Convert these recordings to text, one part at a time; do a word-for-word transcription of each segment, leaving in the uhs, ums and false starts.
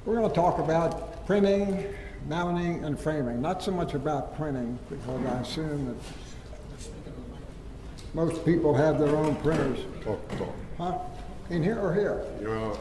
We're going to talk about printing, mounting, and framing. Not so much about printing, because I assume that most people have their own printers. Talk, talk. Huh? In here or here? Yeah.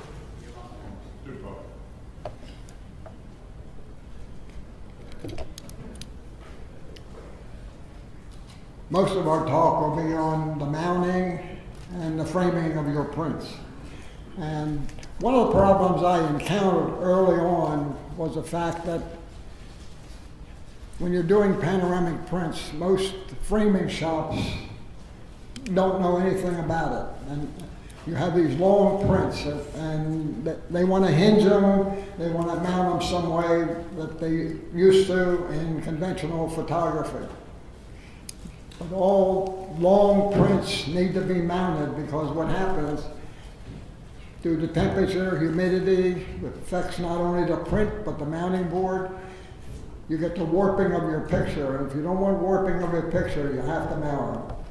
Most of our talk will be on the mounting and the framing of your prints. And one of the problems I encountered early on was the fact that when you're doing panoramic prints, most framing shops don't know anything about it. And you have these long prints, and they want to hinge them, they want to mount them some way that they used to in conventional photography. But all long prints need to be mounted, because what happens, due to temperature, humidity, it affects not only the print but the mounting board. You get the warping of your picture, and if you don't want warping of your picture, you have to mount them.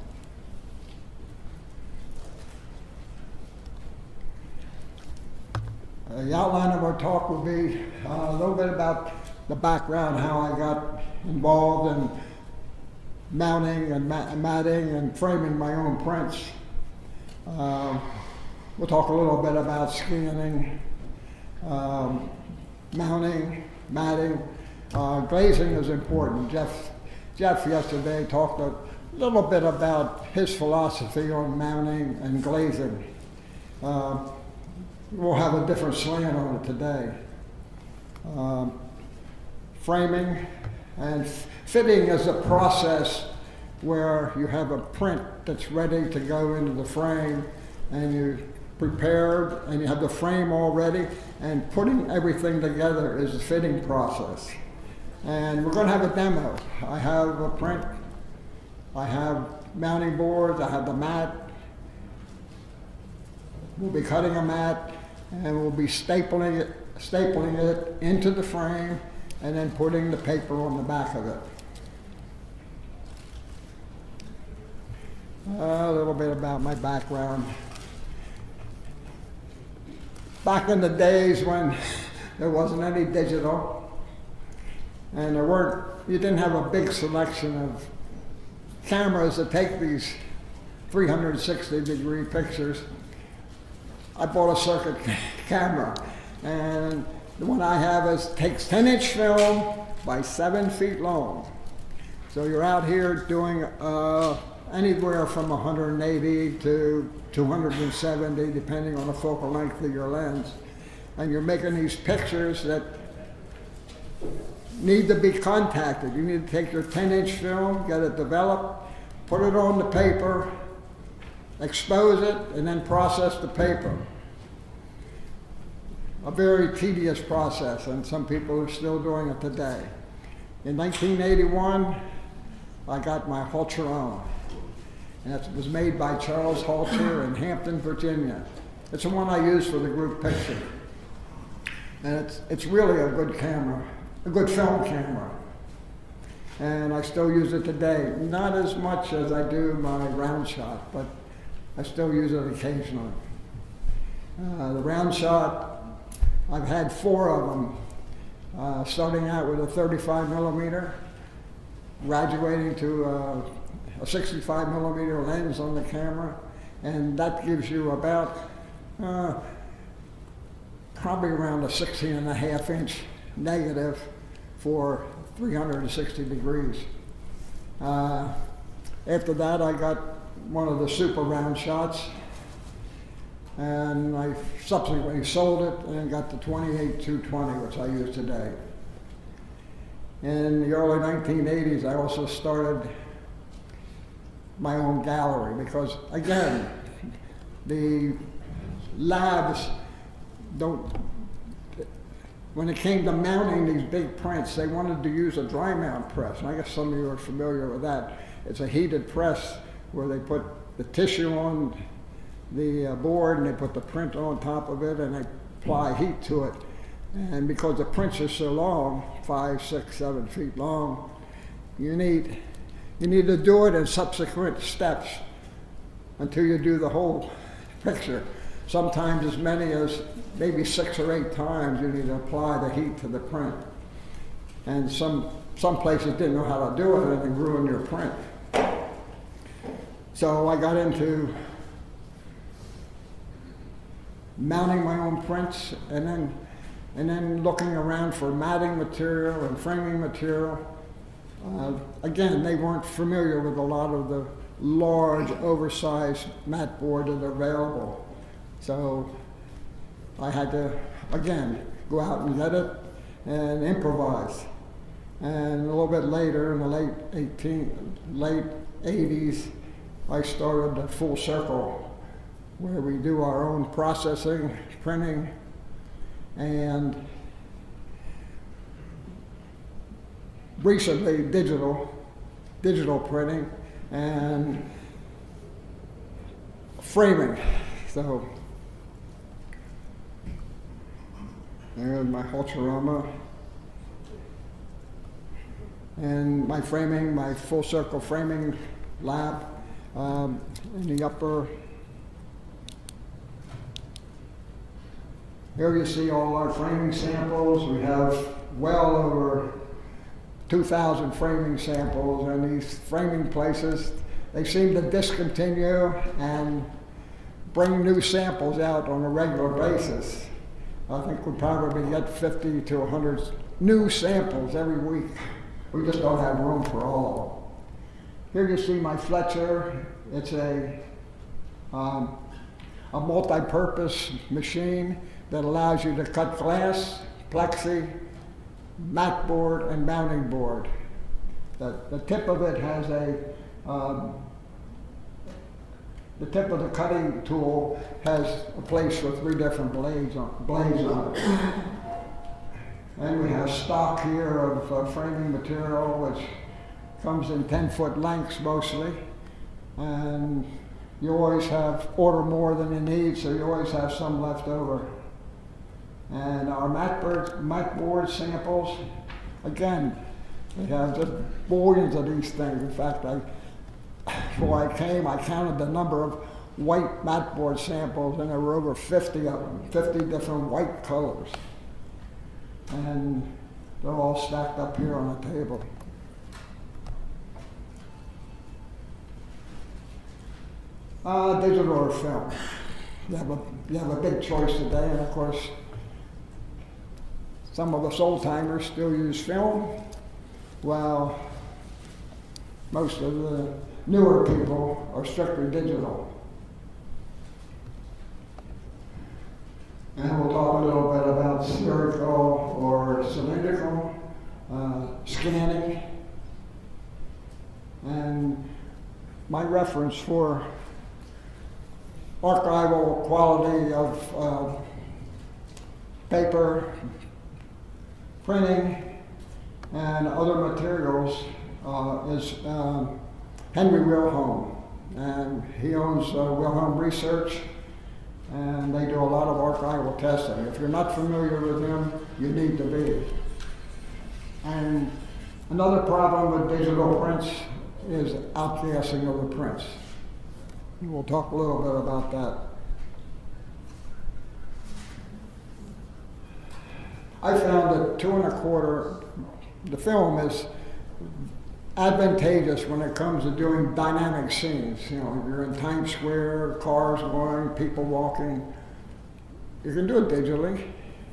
Uh, the outline of our talk will be uh, a little bit about the background, how I got involved in mounting and mat matting and framing my own prints. Uh, we'll talk a little bit about scanning, um, mounting, matting. Uh, glazing is important. Jeff, Jeff yesterday talked a little bit about his philosophy on mounting and glazing. Uh, we'll have a different slant on it today. Um, framing and fitting is a process where you have a print that's ready to go into the frame, and you prepared and you have the frame all ready, and putting everything together is the fitting process. And we're going to have a demo. I have a print, I have mounting boards, I have the mat. We'll be cutting a mat, and we'll be stapling it, stapling it into the frame, and then putting the paper on the back of it. Uh, a little bit about my background. Back in the days when there wasn't any digital, and there weren't, you didn't have a big selection of cameras that take these three hundred sixty degree pictures, I bought a circuit camera, and the one I have is takes ten inch film by seven feet long. So you're out here doing uh, anywhere from one hundred eighty to two hundred seventy, depending on the focal length of your lens. And you're making these pictures that need to be contacted. You need to take your ten inch film, get it developed, put it on the paper, expose it, and then process the paper. A very tedious process, and some people are still doing it today. In nineteen eighty-one, I got my Hulcheron, and it was made by Charles Hulcher in Hampton, Virginia. It's the one I use for the group picture. And it's, it's really a good camera, a good film camera. And I still use it today. Not as much as I do my round shot, but I still use it occasionally. Uh, the round shot, I've had four of them, uh, starting out with a thirty-five millimeter, graduating to uh, a sixty-five millimeter lens on the camera, and that gives you about uh, probably around a sixteen and a half inch negative for three hundred sixty degrees. Uh, after that, I got one of the super round shots, and I subsequently sold it and got the twenty-eight two twenty, which I use today. In the early nineteen eighties, I also started my own gallery, because again, the labs don't, when it came to mounting these big prints, they wanted to use a dry mount press, and I guess some of you are familiar with that. It's a heated press where they put the tissue on the uh, board, and they put the print on top of it, and they apply heat to it. And because the prints are so long, five, six, seven feet long, you need, you need to do it in subsequent steps until you do the whole picture. sometimes as many as maybe six or eight times you need to apply the heat to the print. And some, some places didn't know how to do it and it ruined your print. So I got into mounting my own prints and then, and then looking around for matting material and framing material. Uh, again, they weren't familiar with a lot of the large, oversized mat board that are available. So I had to, again, go out and get it and improvise. And a little bit later, in the late eighteen, late eighties, I started the Full Circle, where we do our own processing, printing, and recently digital, digital printing and framing. So there's my Hulturama. And my framing, my Full Circle framing lab um, in the upper. Here you see all our framing samples. We have well over two thousand framing samples, and these framing places, they seem to discontinue and bring new samples out on a regular basis. I think we probably get fifty to one hundred new samples every week. We just don't have room for all of them. Here you see my Fletcher. It's a, um, a multi-purpose machine that allows you to cut glass, plexi, mat board, and mounting board. The, the tip of it has a, um, the tip of the cutting tool has a place for three different blades on, blades on it. And we have stock here of uh, framing material, which comes in ten foot lengths mostly. And you always have, order more than you need, so you always have some left over. And our mat board, mat board samples, again, we have just billions of these things. In fact, I, before I came, I counted the number of white mat board samples, and there were over fifty of them, fifty different white colors. And they're all stacked up here on the table. Uh, digital or film. You have, a, you have a big choice today, and of course, some of us old-timers still use film, while most of the newer people are strictly digital. And we'll talk a little bit about spherical or cylindrical uh, scanning. And my reference for archival quality of uh, paper, printing, and other materials uh, is uh, Henry Wilhelm. And he owns uh, Wilhelm Research, and they do a lot of archival testing. If you're not familiar with him, you need to be. And another problem with digital prints is outgassing of the prints. We'll talk a little bit about that. I found that two and a quarter, the film is advantageous when it comes to doing dynamic scenes. You know, you're in Times Square, cars going, people walking. You can do it digitally.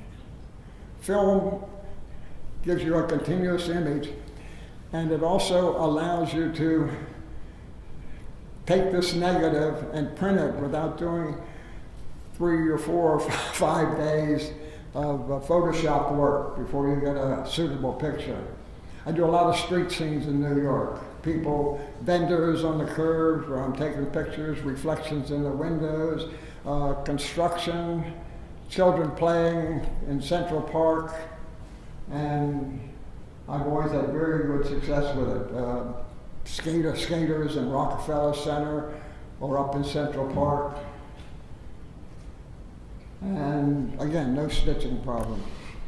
Film gives you a continuous image, and it also allows you to take this negative and print it without doing three or four or five days of uh, Photoshop work before you get a suitable picture. I do a lot of street scenes in New York. People, vendors on the curbs where I'm taking pictures, reflections in the windows, uh, construction, children playing in Central Park, and I've always had very good success with it. Uh, skater, skaters in Rockefeller Center or up in Central Park. And again, no stitching problem.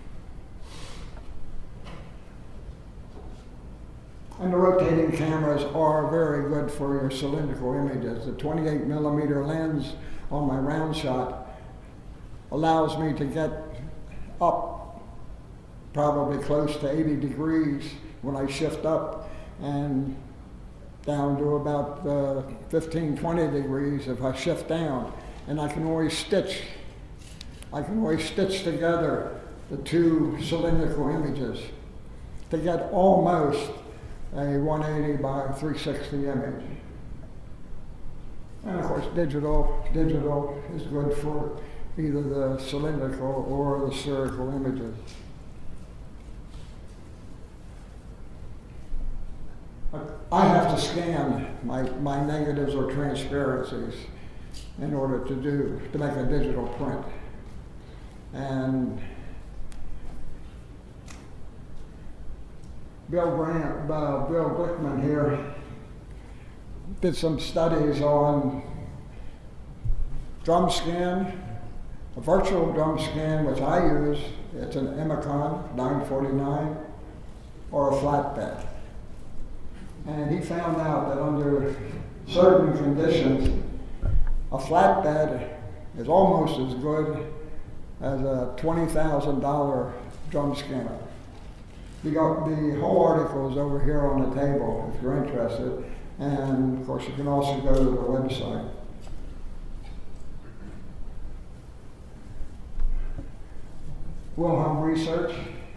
And the rotating cameras are very good for your cylindrical images. The twenty-eight millimeter lens on my round shot allows me to get up probably close to eighty degrees when I shift up, and down to about uh, fifteen, twenty degrees if I shift down. And I can always stitch, I can always stitch together the two cylindrical images to get almost a one eighty by three sixty image. And of course, digital, digital is good for either the cylindrical or the spherical images. I have to scan my, my negatives or transparencies in order to do, to make a digital print. And Bill Grant, uh, Bill Glickman here did some studies on drum scan, a virtual drum scan, which I use. It's an Emicon nine forty-nine or a flatbed. And he found out that under certain conditions, a flatbed is almost as good as a twenty thousand dollar drum scanner. The, the whole article is over here on the table if you're interested. And of course, you can also go to the website. Wilhelm Research.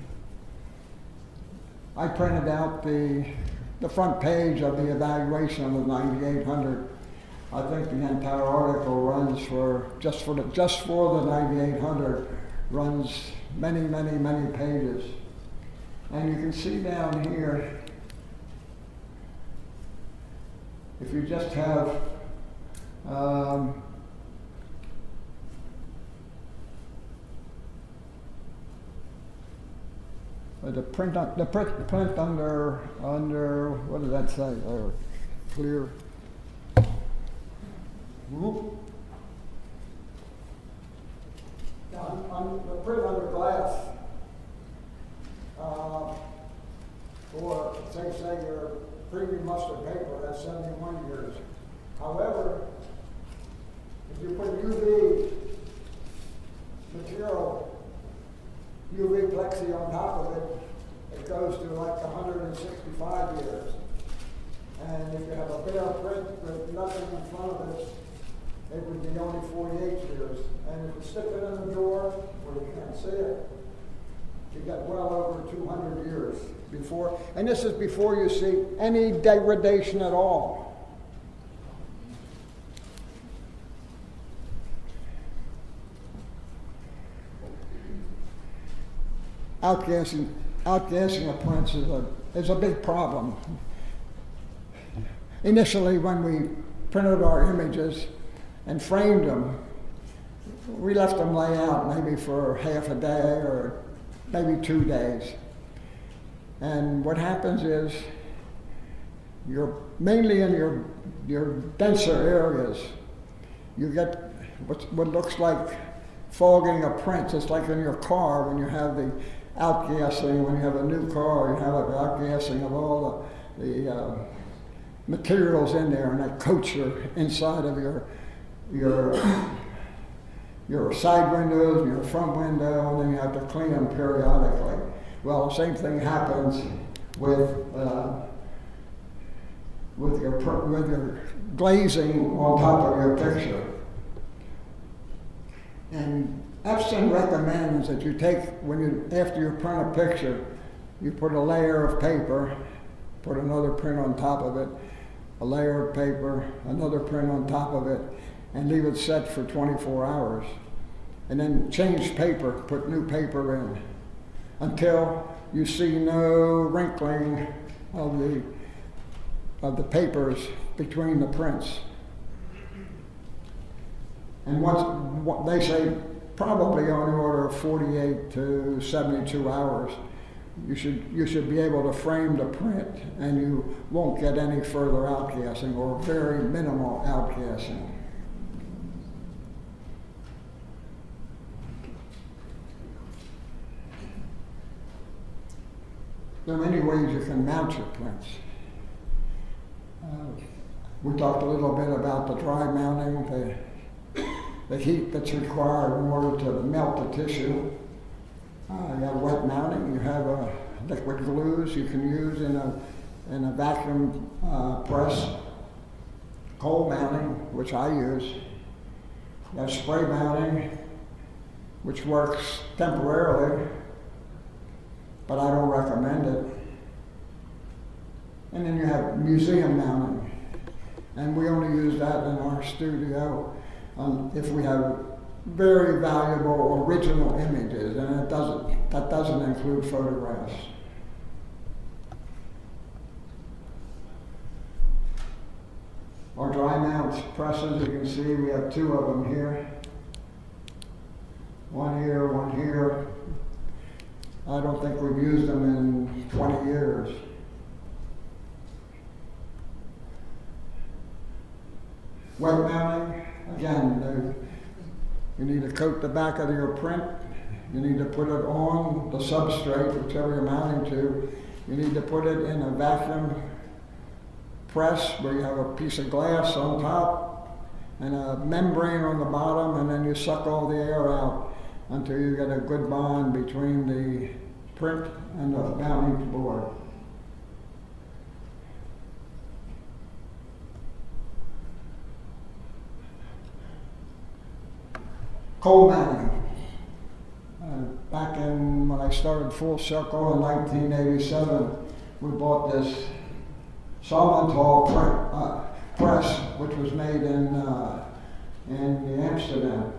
I printed out the, the front page of the evaluation of the ninety-eight hundred. I think the entire article runs for, just for the, just for the ninety-eight hundred, runs many, many, many pages. And you can see down here, if you just have um, the print, the print, print under, under, what does that say? Or clear. Whoop. Now, on the print under glass, uh, or say, say your premium mustard paper, that's seventy-one years. However, if you put U V material, U V plexi on top of it, it goes to like one hundred sixty-five years. And if you have a bare print with nothing in front of it, it would be only forty-eight years. And if you stick it in the drawer where you can't see it, you get well over two hundred years before, and this is before you see any degradation at all. Outgassing, outgassing of prints is a, is a big problem. Initially, when we printed our images and framed them, we left them lay out maybe for half a day or maybe two days. And what happens is, you're mainly in your, your denser areas, you get what's, what looks like fogging of prints. It's like in your car when you have the outgassing, when you have a new car, you have an outgassing of all the, the uh, materials in there, and that coats your inside of your, your, your side windows and your front window, and then you have to clean them periodically. Well, the same thing happens with uh, with your with your glazing on top of your picture. And Epson recommends that you take, when you after you print a picture, you put a layer of paper, put another print on top of it, a layer of paper, another print on top of it, and leave it set for twenty-four hours. And then change paper, put new paper in, until you see no wrinkling of the, of the papers between the prints. And once, what they say, probably on the order of forty-eight to seventy-two hours, you should, you should be able to frame the print, and you won't get any further outgassing or very minimal outgassing. There are many ways you can mount your prints. Uh, we talked a little bit about the dry mounting. The, the heat that's required in order to melt the tissue. Uh, you have wet mounting, you have uh, liquid glues you can use in a, in a vacuum uh, press. Cold mounting, which I use. You have spray mounting, which works temporarily, but I don't recommend it. And then you have museum mounting, and we only use that in our studio um, if we have very valuable original images, and it doesn't, that doesn't include photographs. Our dry mount presses, you can see we have two of them here. One here, one here. I don't think we've used them in twenty years. Wet mounting, again, you need to coat the back of your print. You need to put it on the substrate, whichever you're mounting to. You need to put it in a vacuum press where you have a piece of glass on top and a membrane on the bottom, and then you suck all the air out until you get a good bond between the print and the mounting board. Cold mounting. Uh, back in when I started Full Circle in nineteen eighty-seven, we bought this Solvental print, uh, press, which was made in uh, in Amsterdam,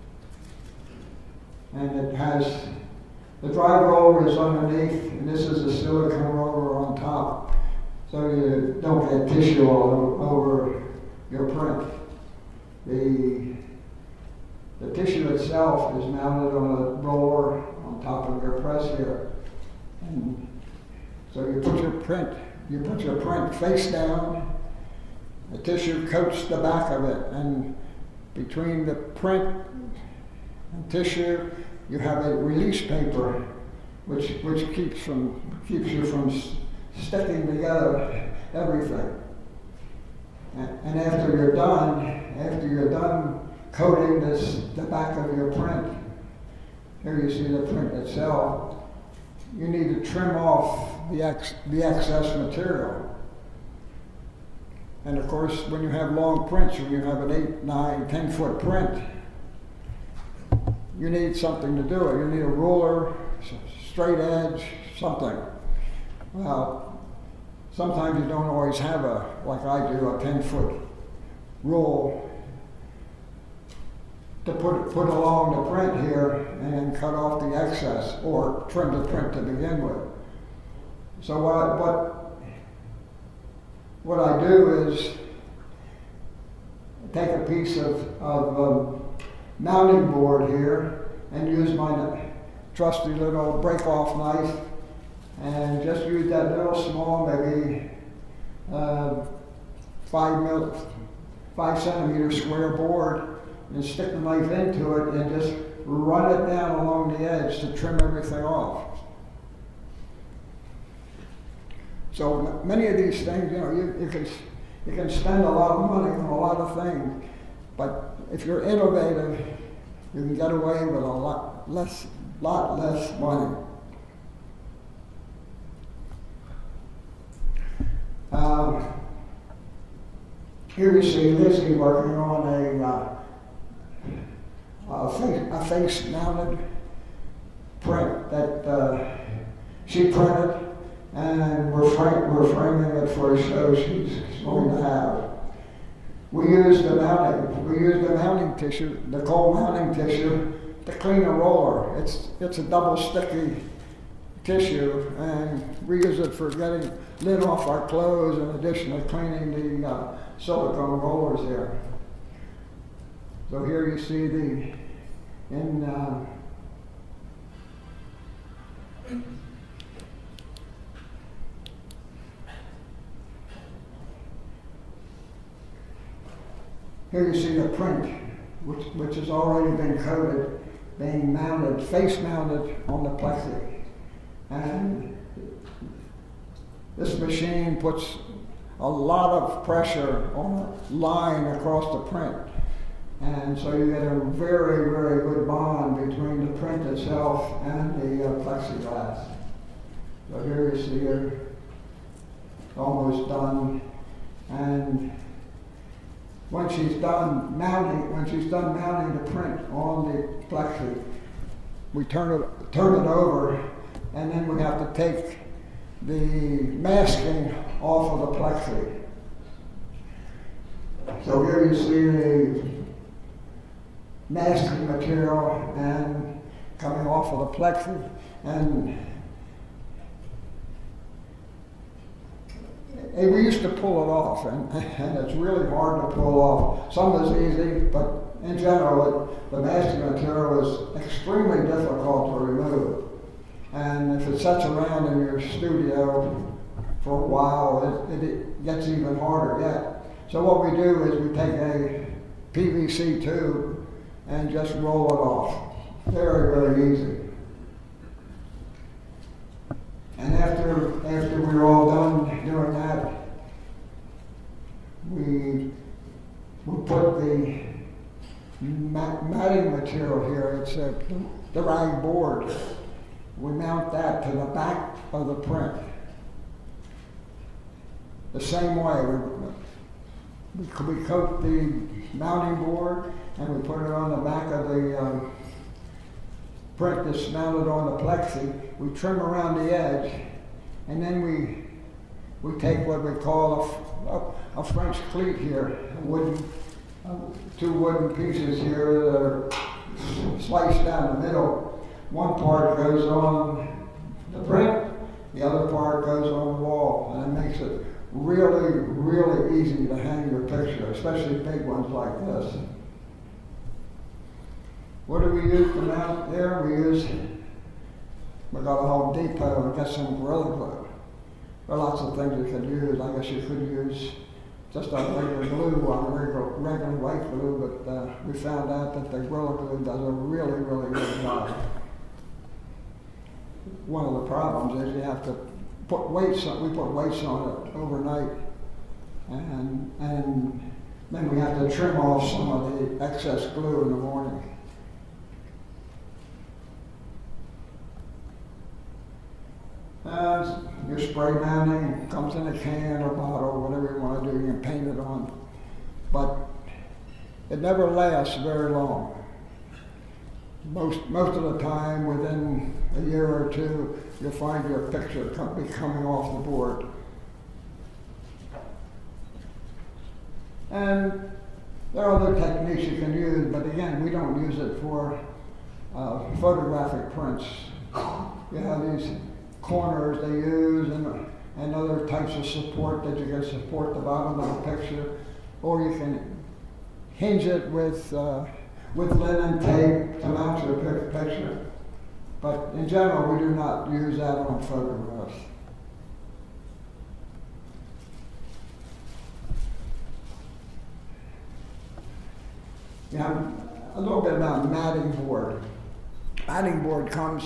and it has the dry roller is underneath, and this is a silicone roller on top, so you don't get tissue all over your print. The the tissue itself is mounted on a roller on top of your press here, and so you put your print. You put your print face down, the tissue coats the back of it, and between the print and tissue, you have a release paper, which which keeps from keeps you from sticking together everything. And, and after you're done, after you're done coating this the back of your print, here you see the print itself. You need to trim off the, ex, the excess material. And of course, when you have long prints, when you have an eight, nine, ten foot print, you need something to do it. You need a ruler, straight edge, something. Well, sometimes you don't always have a, like I do, a ten foot rule to put, put along the print here and then cut off the excess or trim the print to begin with. So what, what, what I do is take a piece of, of um, mounting board here and use my trusty little break-off knife and just use that little small, maybe uh, five, mil, five centimeter square board, and stick the knife into it and just run it down along the edge to trim everything off. So many of these things, you know, you, you can you can spend a lot of money on a lot of things, but if you're innovative, you can get away with a lot less, lot less money. Um, here you see Lizzie working on a uh, a face, a face-mounted print that uh, she printed, and we're, frame, we're framing it for a show she's going to have. We use the mounting, we use the mounting tissue, the cold mounting tissue, to clean a roller. It's it's a double sticky tissue, and we use it for getting lint off our clothes in addition to cleaning the uh, silicone rollers there. So here you see the, in, uh, here you see the print, which, which has already been coated, being mounted, face mounted on the plexi. And this machine puts a lot of pressure on a line across the print. And so you get a very, very good bond between the print itself and the uh, plexiglass. So here you see her almost done. And when she's done mounting, when she's done mounting the print on the plexi, we turn it, turn it over, and then we have to take the masking off of the plexi. So here you see the masking material and coming off of the plexi, and, and we used to pull it off, and, and it's really hard to pull off. Some is easy, but in general, it, the masking material is extremely difficult to remove. And if it sits around in your studio for a while, it, it gets even harder yet. So what we do is we take a P V C tube and just roll it off. Very, very easy. And after, after we're all done doing that, we, we put the mat matting material here. It's a, the rag board. We mount that to the back of the print. The same way. We, we, we coat the mounting board and we put it on the back of the um, print that's mounted on the plexi. We trim around the edge, and then we we take what we call a, a, a French cleat here, a wooden, uh, two wooden pieces here that are sliced down the middle. One part goes on the print, the other part goes on the wall, and it makes it really, really easy to hang your picture, especially big ones like this. What do we use to mount there? We use, we got a Home Depot and got some Gorilla Glue. There are lots of things you could use. I guess you could use just a regular glue on regular, regular white glue, but uh, we found out that the Gorilla Glue does a really, really good job. One of the problems is you have to put weights on, we put weights on it overnight, and, and then we have to trim off some of the excess glue in the morning. Uh, your spray mounting comes in a can or bottle, whatever you want to do, you can paint it on. But it never lasts very long. Most, most of the time, within a year or two, you'll find your picture come, be coming off the board. And there are other techniques you can use, but again, we don't use it for uh, photographic prints. You have these corners they use, and, and other types of support that you can support the bottom of the picture, or you can hinge it with uh, with linen tape to mount your picture. But in general, we do not use that on photographs. Yeah, a little bit about matting board. Matting board comes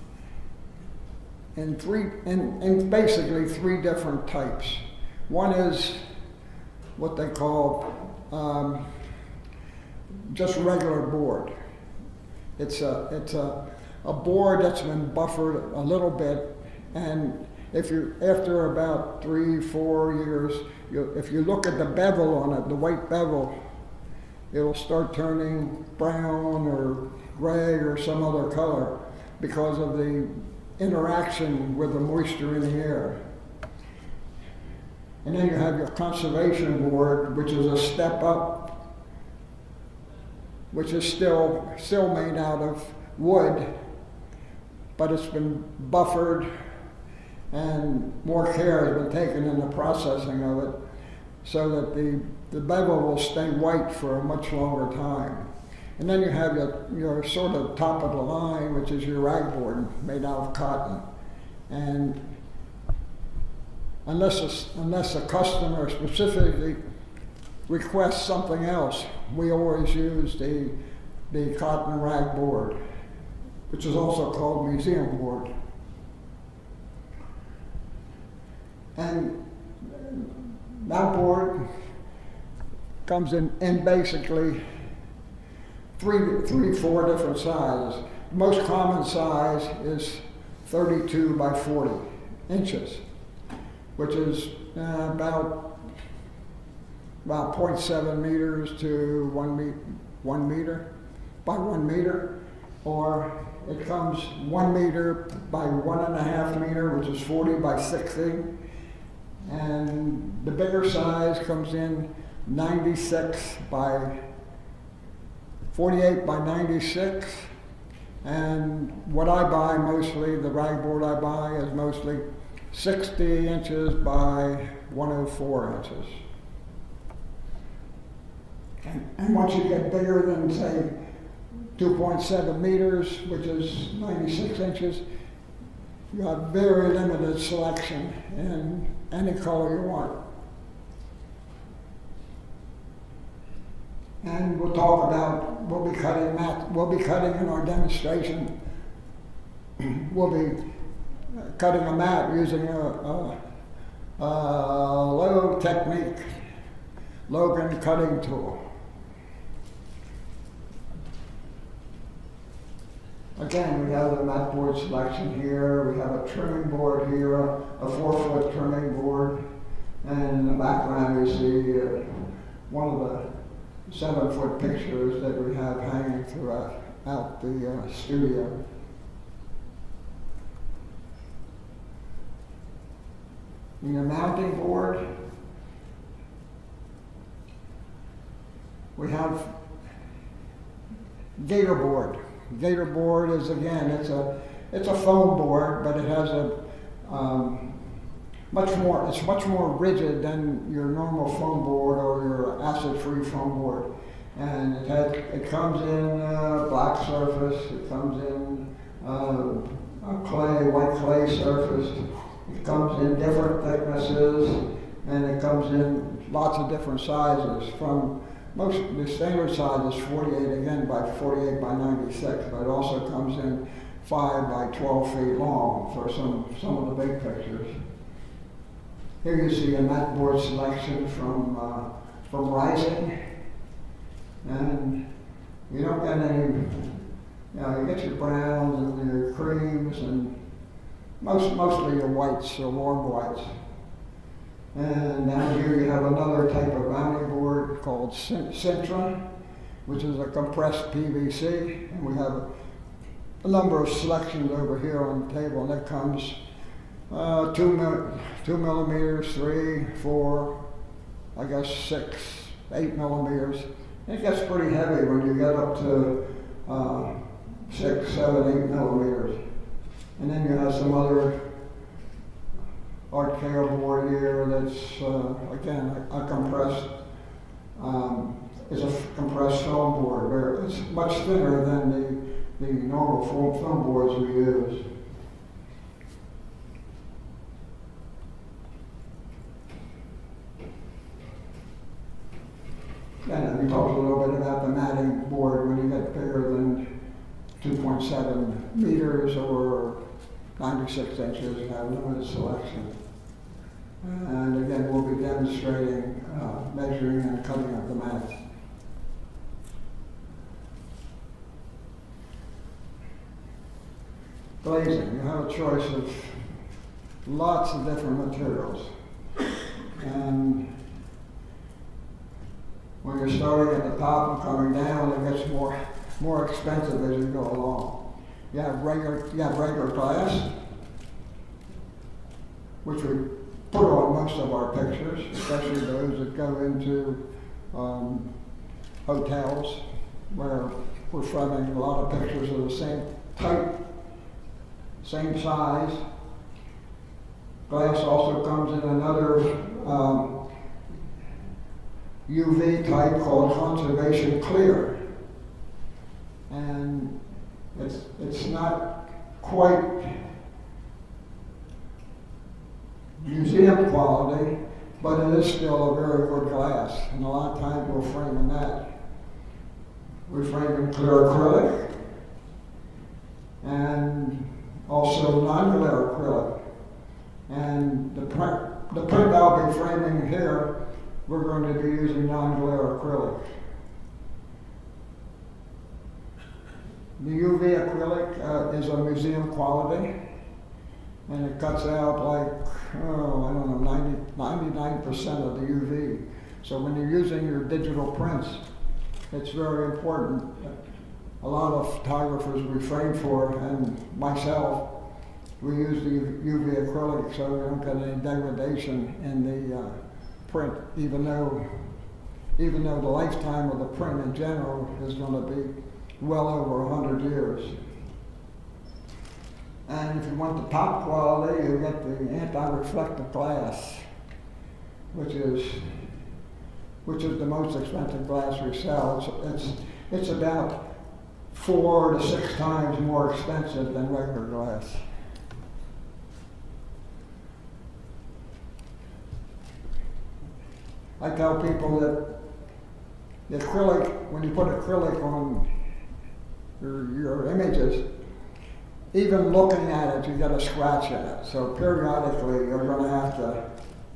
in three, in, in basically three different types. One is what they call um, just regular board. It's a it's a a board that's been buffered a little bit, and if you after about three four years, you, if you look at the bevel on it, the white bevel, it'll start turning brown or gray or some other color because of the interaction with the moisture in the air. And then you have your conservation board, which is a step up, which is still still made out of wood, but it's been buffered and more care has been taken in the processing of it so that the, the bevel will stay white for a much longer time. And then you have your, your sort of top of the line, which is your rag board made out of cotton. And unless a, unless a customer specifically requests something else, we always use the, the cotton rag board, which is also called museum board. And that board comes in, in basically three, three, four different sizes. The most common size is thirty-two by forty inches, which is uh, about about zero point seven meters to one, me one meter by one meter, or it comes one meter by one and a half meter, which is forty by sixty, and the bigger size comes in ninety-six by forty-eight by ninety-six. And what I buy mostly, the rag board I buy is mostly sixty inches by one oh four inches. And, and once you get bigger than, say, two point seven meters, which is ninety-six inches, you have very limited selection in any color you want. And we'll talk about, we'll be cutting mat, we'll be cutting in our demonstration, we'll be cutting a mat using a, a, a low technique, Logan cutting tool. Again, we have the mat board selection here, we have a trimming board here, a, a four foot trimming board, and in the background you see uh, one of the seven foot pictures that we have hanging throughout out the uh, studio. In the mounting board, we have gator board. Gator board is, again, it's a it's a foam board, but it has a um, much more, it's much more rigid than your normal foam board or your acid-free foam board. And it, has, it comes in uh, black surface, it comes in uh, a clay, white clay surface, it comes in different thicknesses, and it comes in lots of different sizes. From most, the standard size is forty-eight, again, by forty-eight by ninety-six, but it also comes in five by twelve feet long for some, some of the big pictures. Here you see a mat board selection from, uh, from Rising, and you don't get any, you know, you get your browns and your creams and most, mostly your whites or warm whites. And down here you have another type of mounting board called Sintra, which is a compressed P V C, and we have a, a number of selections over here on the table, and that comes Uh, two, mil two millimeters, three, four, I guess six, eight millimeters. It gets pretty heavy when you get up to uh, six, seven, eight millimeters. And then you have some other art care board here that's, uh, again, a, a compressed, um, is a compressed foam board, where it's much thinner than the, the normal foam, foam boards we use. And we talked a little bit about the matting board when you get bigger than two point seven meters or ninety-six inches, you have limited selection. And again, we'll be demonstrating uh, measuring and cutting up the mats. Glazing, you have a choice of lots of different materials. And when you're starting at the top and coming down, it gets more more expensive as you go along. You have regular you have regular glass, which we put on most of our pictures, especially those that go into um, hotels where we're framing a lot of pictures of the same type, same size. Glass also comes in another um, U V type called conservation clear, and it's it's not quite museum quality, but it is still a very good glass, and a lot of times we'll frame in that. We frame in clear acrylic and also non-glare acrylic, and the print the print I'll be framing here, we're going to be using non-glare acrylic. The U V acrylic uh, is a museum quality, and it cuts out like, oh, I don't know, ninety, ninety-nine percent of the U V. So when you're using your digital prints, it's very important. A lot of photographers refrain for, and myself, we use the U V acrylic so we don't get any degradation in the uh, print, even though, even though the lifetime of the print in general is going to be well over a hundred years. And if you want the top quality, you get the anti-reflective glass, which is which is the most expensive glass we sell. It's, it's, it's about four to six times more expensive than regular glass. I tell people that the acrylic, when you put acrylic on your, your images, even looking at it, you get a scratch in it. So periodically, you're going to have to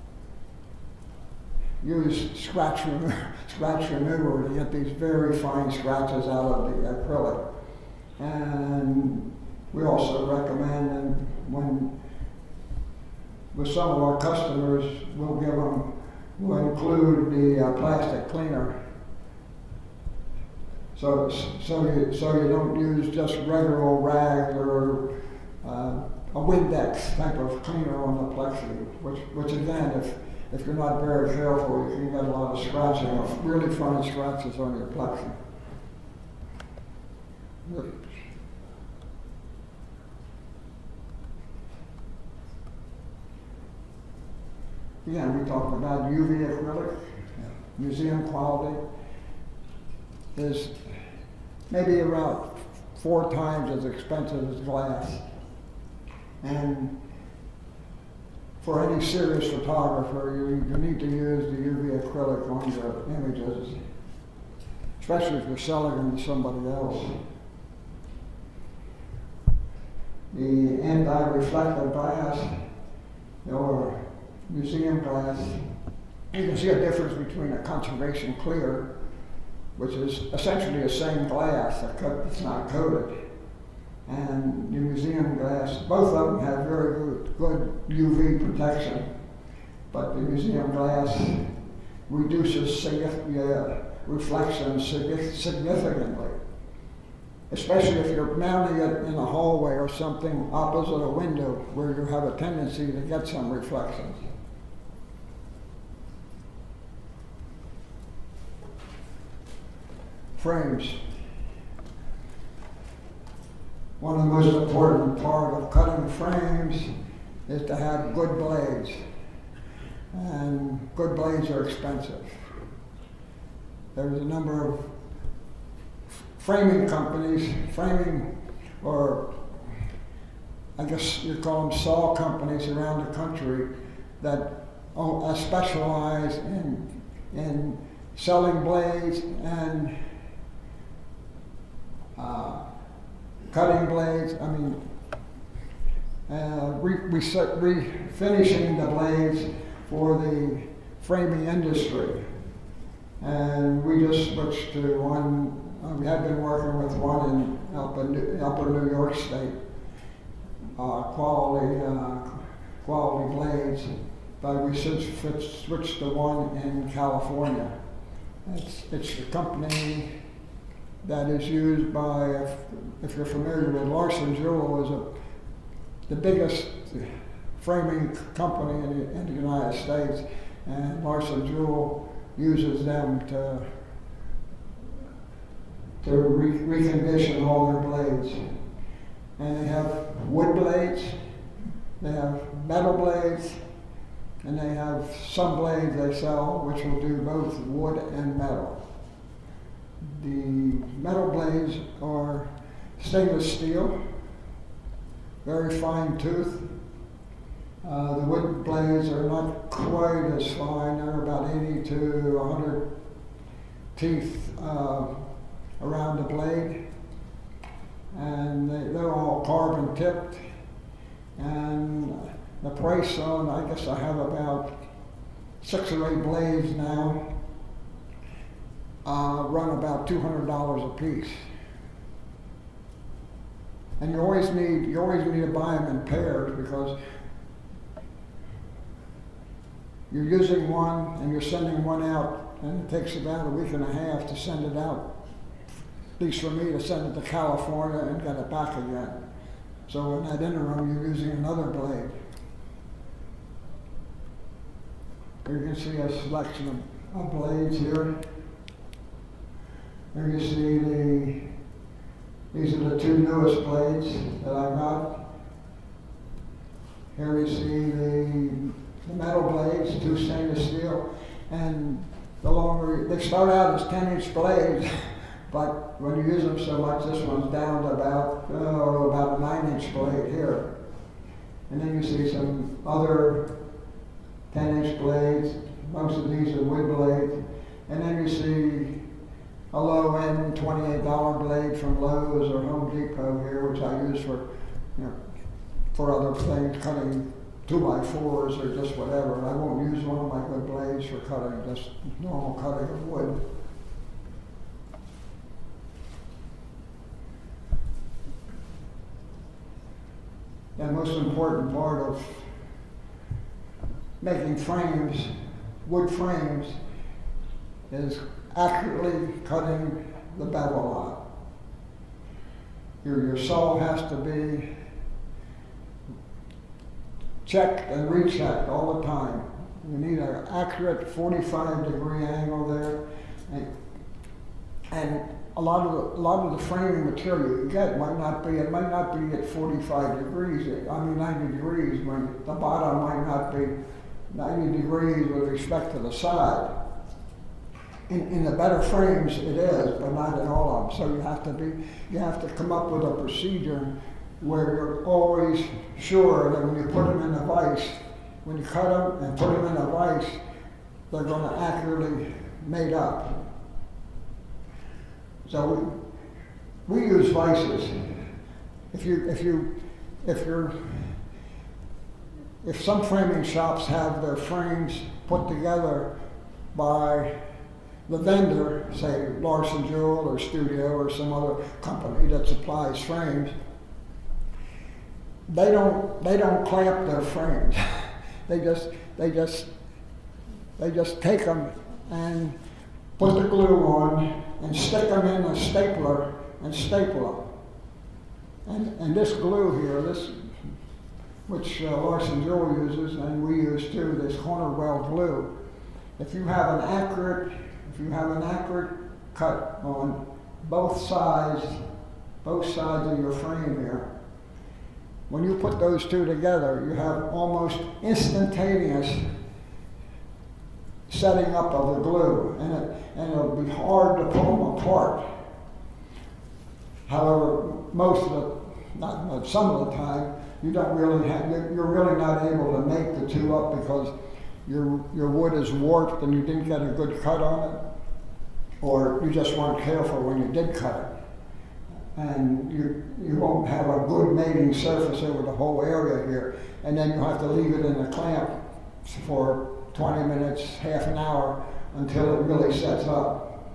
use scratch, remo scratch remover to get these very fine scratches out of the acrylic. And we also recommend, and when with some of our customers, we'll give them, we'll include the uh, plastic cleaner. So, so, you, so you don't use just regular old rag or uh, a Windex type of cleaner on the plexi, which, which again, if, if you're not very careful, you can get a lot of scratching, of really fine scratches on your plexi. Again, we talked about U V acrylic, museum quality, is maybe about four times as expensive as glass. And for any serious photographer, you, you need to use the U V acrylic on your images, especially if you're selling them to somebody else. The anti-reflective glass, or museum glass, you can see a difference between a conservation clear, which is essentially the same glass, it's not coated, and the museum glass. Both of them have very good, good U V protection, but the museum glass reduces uh, reflection significantly, especially if you're mounting it in a hallway or something opposite a window where you have a tendency to get some reflections. Frames. One of the most important part of cutting frames is to have good blades. And good blades are expensive. There's a number of framing companies, framing, or I guess you call them saw companies around the country that uh, specialize in, in selling blades and Uh, cutting blades, I mean, uh, re reset, refinishing the blades for the framing industry. And we just switched to one, uh, we had been working with one in upper New, upper New York State, uh, quality, uh, quality blades, but we since switched to one in California. It's, it's the company that is used by, if, if you're familiar with Larson Jewell, is a, the biggest framing company in the, in the United States, and Larson Jewell uses them to, to re recondition all their blades. And they have wood blades, they have metal blades, and they have some blades they sell which will do both wood and metal. The metal blades are stainless steel, very fine tooth. Uh, the wood blades are not quite as fine. They're about eighty to one hundred teeth uh, around the blade. And they, they're all carbon tipped. And the price on, I guess I have about six or eight blades now. Uh, run about two hundred dollars a piece. And you always need, you always need to buy them in pairs because you're using one and you're sending one out, and it takes about a week and a half to send it out. At least for me, to send it to California and get it back again. So in that interim, you're using another blade. Here you can see a selection of, of blades here. Here you see the, these are the two newest blades that I got. Here you see the, the metal blades, two stainless steel, and the longer, they start out as ten inch blades, but when you use them so much, this one's down to about, oh, about a nine inch blade here. And then you see some other ten inch blades. Most of these are wood blades. And then you see a low-end twenty-eight dollar blade from Lowe's or Home Depot here, which I use for, you know, for other things, cutting two by fours or just whatever. And I won't use one of my good blades for cutting, just normal cutting of wood. The most important part of making frames, wood frames, is accurately cutting the bevel out. Your, your saw has to be checked and rechecked all the time. You need an accurate forty-five degree angle there. And, and a lot of the, a lot of the framing material you get might not be, it might not be at forty-five degrees, I mean ninety degrees, when the bottom might not be ninety degrees with respect to the side. In, in the better frames it is, but not in all of them. So you have to be, you have to come up with a procedure where you're always sure that when you put them in a vise, when you cut them and put them in a vise, they're going to accurately mate up. So we, we use vices. If you, if you, if you're, if some framing shops have their frames put together by the vendor, say Larson Jewell or Studio or some other company that supplies frames, they don't they don't clamp their frames. they just they just they just take them and put the glue on and stick them in a stapler and staple them. And and this glue here, this which uh, Larson Jewell uses and we use too, this corner weld glue. If you have an accurate If you have an accurate cut on both sides, both sides of your frame here, when you put those two together, you have almost instantaneous setting up of the glue, and, it, and it'll be hard to pull them apart. However, most of the, not, not some of the time, you don't really have, you're really not able to make the two up because your, your wood is warped and you didn't get a good cut on it, or you just weren't careful when you did cut it. And you, you won't have a good mating surface over the whole area here. And then you have to leave it in a clamp for twenty minutes, half an hour, until it really sets up.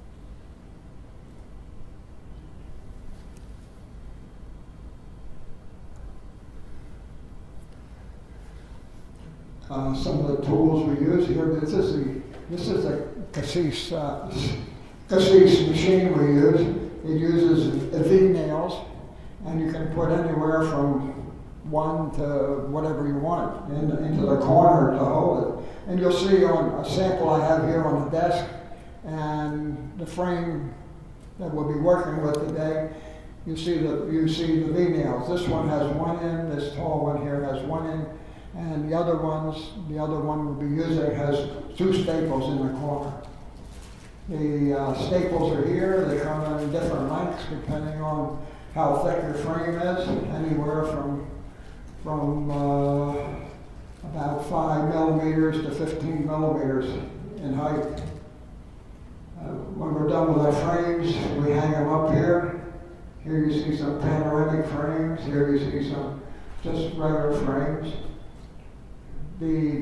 Uh, some of the tools we use here, this is the, this is a Cassis, uh, Cassis machine we use. It uses V-nails, and you can put anywhere from one to whatever you want in, into the corner to hold it. And you'll see on a sample I have here on the desk, and the frame that we'll be working with today, you see the, you see the V-nails. This one has one end, this tall one here has one end, and the other ones, the other one we'll be using has two staples in the corner. The uh, staples are here. They come in different lengths depending on how thick your frame is, anywhere from, from uh, about five millimeters to fifteen millimeters in height. Uh, when we're done with our frames, we hang them up here. Here you see some panoramic frames. Here you see some just regular frames. The,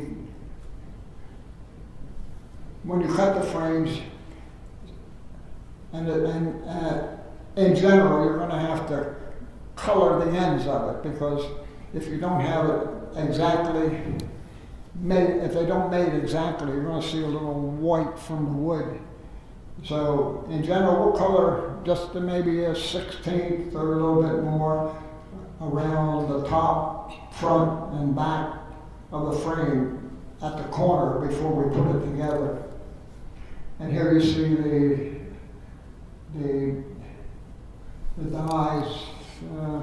when you cut the frames, and, and uh, in general, you're going to have to color the ends of it, because if you don't have it exactly made, if they don't mate exactly, you're going to see a little white from the wood. So in general, we'll color just maybe a sixteenth or a little bit more around the top, front, and back of the frame at the corner before we put it together. And here you see the the the dyes. Uh,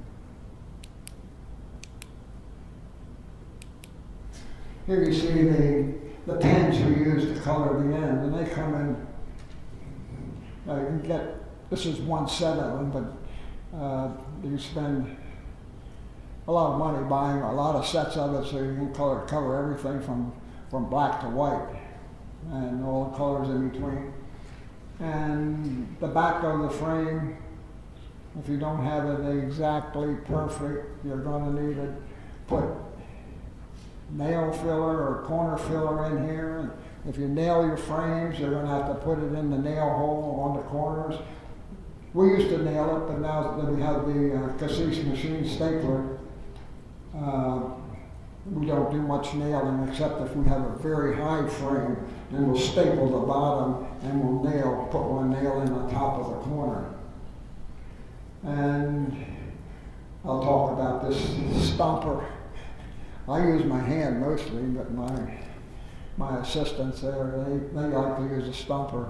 here you see the the pens we use to color the end, and they come in. Uh, you can get, this is one set of them, but uh, you spend a lot of money buying a lot of sets of it, so you can color cover everything from from black to white and all the colors in between. And the back of the frame, if you don't have it exactly perfect, you're going to need to put nail filler or corner filler in here. And if you nail your frames, you're going to have to put it in the nail hole on the corners. We used to nail it, but now that we have the uh, Cassis machine stapler, uh, we don't do much nailing, except if we have a very high frame, then we'll staple the bottom and we'll nail, put one nail in the top of the corner. And I'll talk about this stomper. I use my hand mostly, but my my assistants there, they, they like to use a stomper.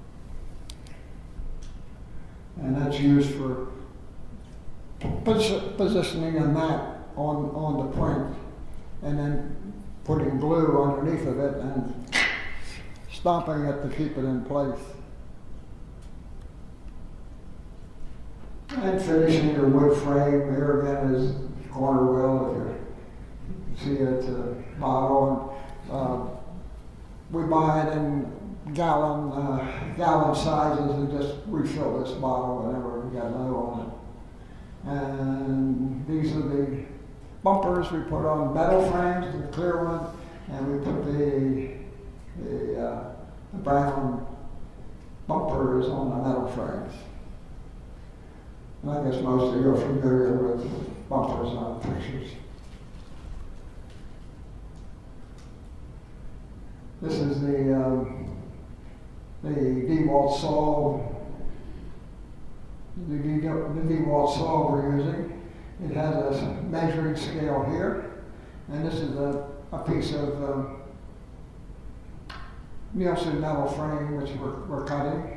And that's used for pos positioning a mat on, on the print, and then putting glue underneath of it and stomping it to keep it in place. And finishing your wood frame, here again is corner wheel, if you see it, uh, bottle. And, uh, we buy it in gallon, uh, gallon sizes and just refill this bottle whenever we got low on it. And these are the bumpers we put on metal frames, the clear one, and we put the, the, uh, the brown bumpers on the metal frames. And I guess most of you are familiar with bumpers on pictures. This is the um, the DeWalt saw, the DeWalt saw we're using. It has a measuring scale here, and this is a, a piece of um, Nielsen metal frame which we're, we're cutting.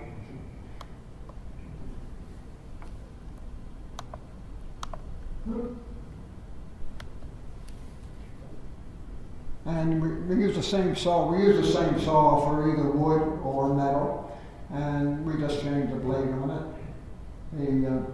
And we, we use the same saw. We use the same saw for either wood or metal, and we just change the blade on it. The, uh,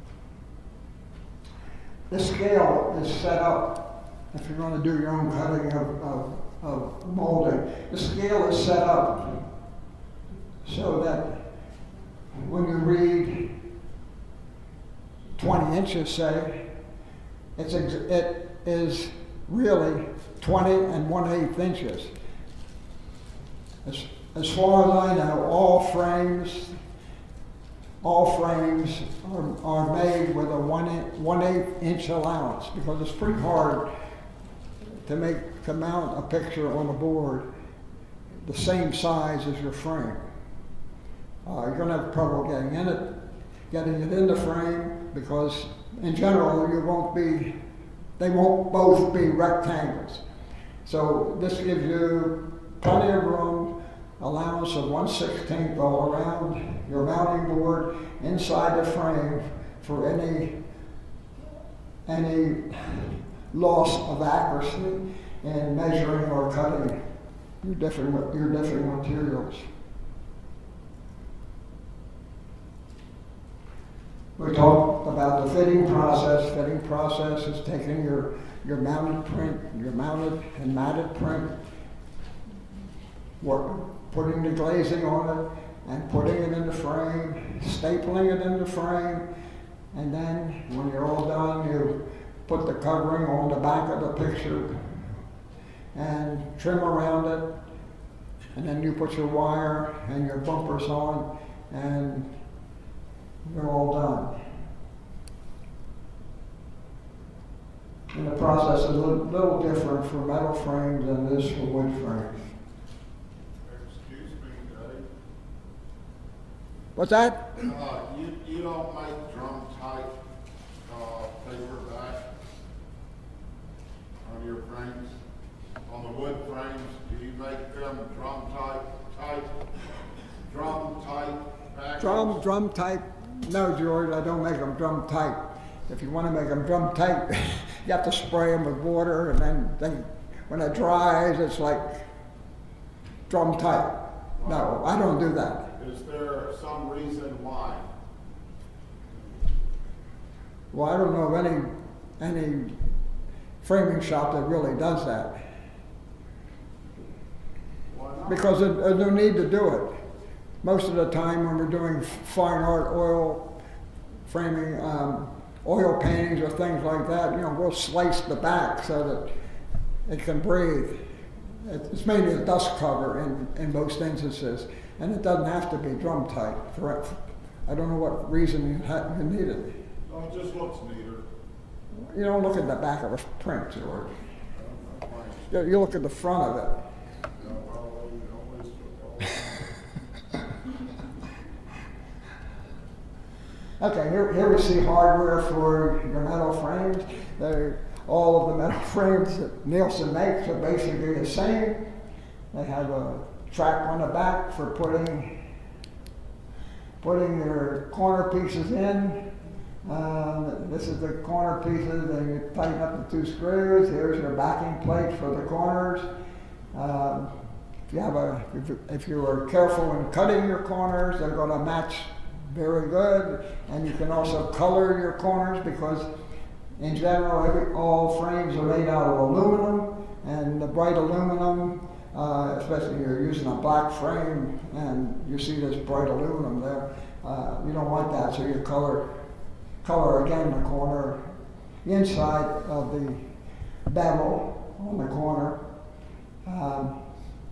the scale is set up, if you're going to do your own cutting of, of, of molding, the scale is set up so that when you read twenty inches, say, it's ex it is really twenty and one-eighth inches. As, as far as I know, all frames, all frames are, are made with a one, one-eighth inch allowance, because it's pretty hard to make, to mount a picture on a board the same size as your frame. Uh, you're gonna have trouble getting in it, getting it in the frame, because in general you won't be, they won't both be rectangles. So this gives you plenty of room, allowance of one sixteenth all around your mounting board inside the frame for any any loss of accuracy in measuring or cutting your different your different materials. We talked about the fitting process. Fitting process is taking your, your mounted print, your mounted and matted print, work, putting the glazing on it, and putting it in the frame, stapling it in the frame, and then when you're all done, you put the covering on the back of the picture and trim around it, and then you put your wire and your bumpers on, and you're all done. And the process is a little, little different for metal frames than it is for wood frames. Excuse me, Dave. What's that? Uh, you, you don't make drum type uh, paperback on your frames? On the wood frames, do you make them drum type, type, drum type back? Drum, drum type? No, George, I don't make them drum type. If you want to make them drum type, you have to spray them with water, and then they, when it dries, it's like drum type. No, I don't do that. Is there some reason why? Well, I don't know of any, any framing shop that really does that. Why not? Because there- there's no need to do it. Most of the time when we're doing fine art oil framing, um, oil paintings or things like that, you know, we'll slice the back so that it can breathe. It's mainly a dust cover in, in most instances, and it doesn't have to be drum tight. For, I don't know what reason you, ha you need it. Oh, it just looks neater. You don't look at the back of a print, George. You, you look at the front of it. No, well, you always look Okay, here, here we see hardware for your metal frames. They're, all of the metal frames that Nielsen makes are basically the same. They have a track on the back for putting, putting your corner pieces in. Um, this is the corner pieces, and you tighten up the two screws. Here's your backing plate for the corners. Um, if you have a, if you, if you are careful in cutting your corners, they're going to match very good. And you can also color your corners, because in general, every, all frames are made out of aluminum, and the bright aluminum, uh, especially if you're using a black frame and you see this bright aluminum there, uh, you don't want that, so you color, color again the corner, the inside of the bevel on the corner. Um,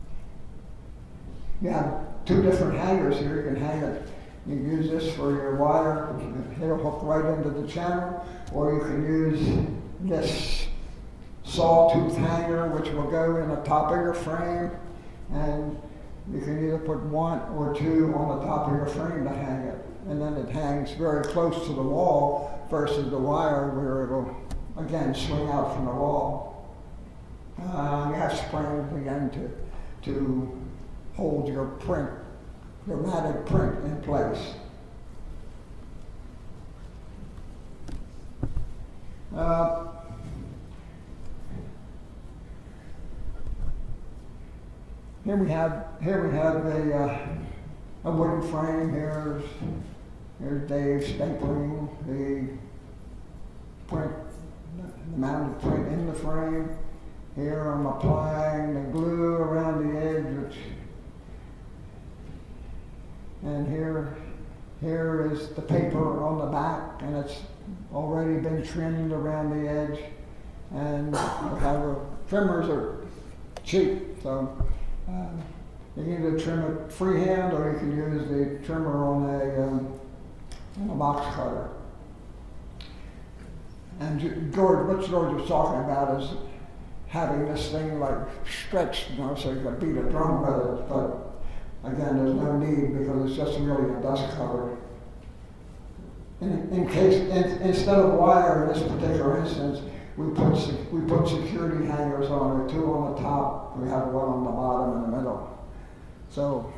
you have two different hangers here. You can hang it. You can use this for your wire. It'll hook right into the channel, or you can use this sawtooth hanger, which will go in the top of your frame, and you can either put one or two on the top of your frame to hang it, and then it hangs very close to the wall versus the wire, where it'll again swing out from the wall. Uh, you have springs again to to hold your print, your matted print in place. Uh, here we have here we have a uh, a wooden frame. Here's here's Dave stapling the print, the mounted print in the frame. Here I'm applying the glue around the edge, which, and here here is the paper on the back, and it's already been trimmed around the edge. And we have a, trimmers are cheap, so uh, you can either trim it freehand, or you can use the trimmer on a, um, on a box cutter. And George, what George was talking about is having this thing like stretched, you know, so you can beat a drum with it. But again, there's no need, because it's just really a dust cover. In, in case, in, instead of wire in this particular instance, we put we put security hangers on it, two on the top. We have one on the bottom and the middle. So,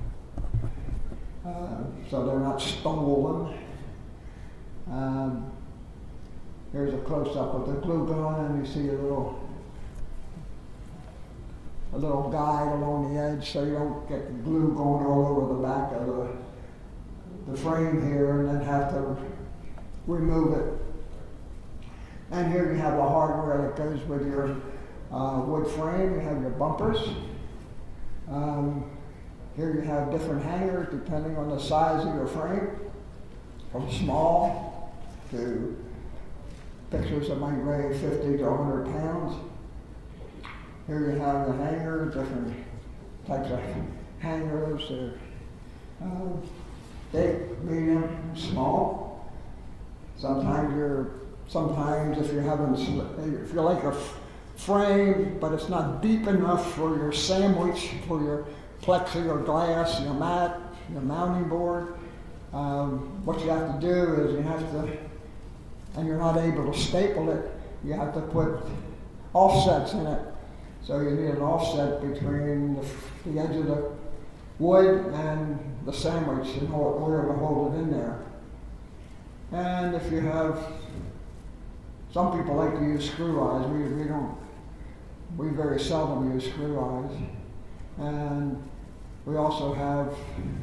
uh, so they're not stolen. Um, here's a close-up of the glue gun, and you see a little a little guide along the edge, so you don't get the glue going all over the back of the the frame here, and then have to remove it. And here you have the hardware that goes with your uh, wood frame. You have your bumpers. Um, here you have different hangers depending on the size of your frame, from small to pictures that might weigh fifty to one hundred pounds. Here you have the hanger, different types of hangers. Uh, big, medium, small. Sometimes you're sometimes if you haven't, if you like a frame, but it's not deep enough for your sandwich, for your plexiglass, your mat, your mounting board, um, what you have to do is you have to, and you're not able to staple it, you have to put offsets in it. So you need an offset between the, the edge of the wood and the sandwich in order to hold it in there. And if you have, some people like to use screw eyes, we, we don't, we very seldom use screw eyes. And we also have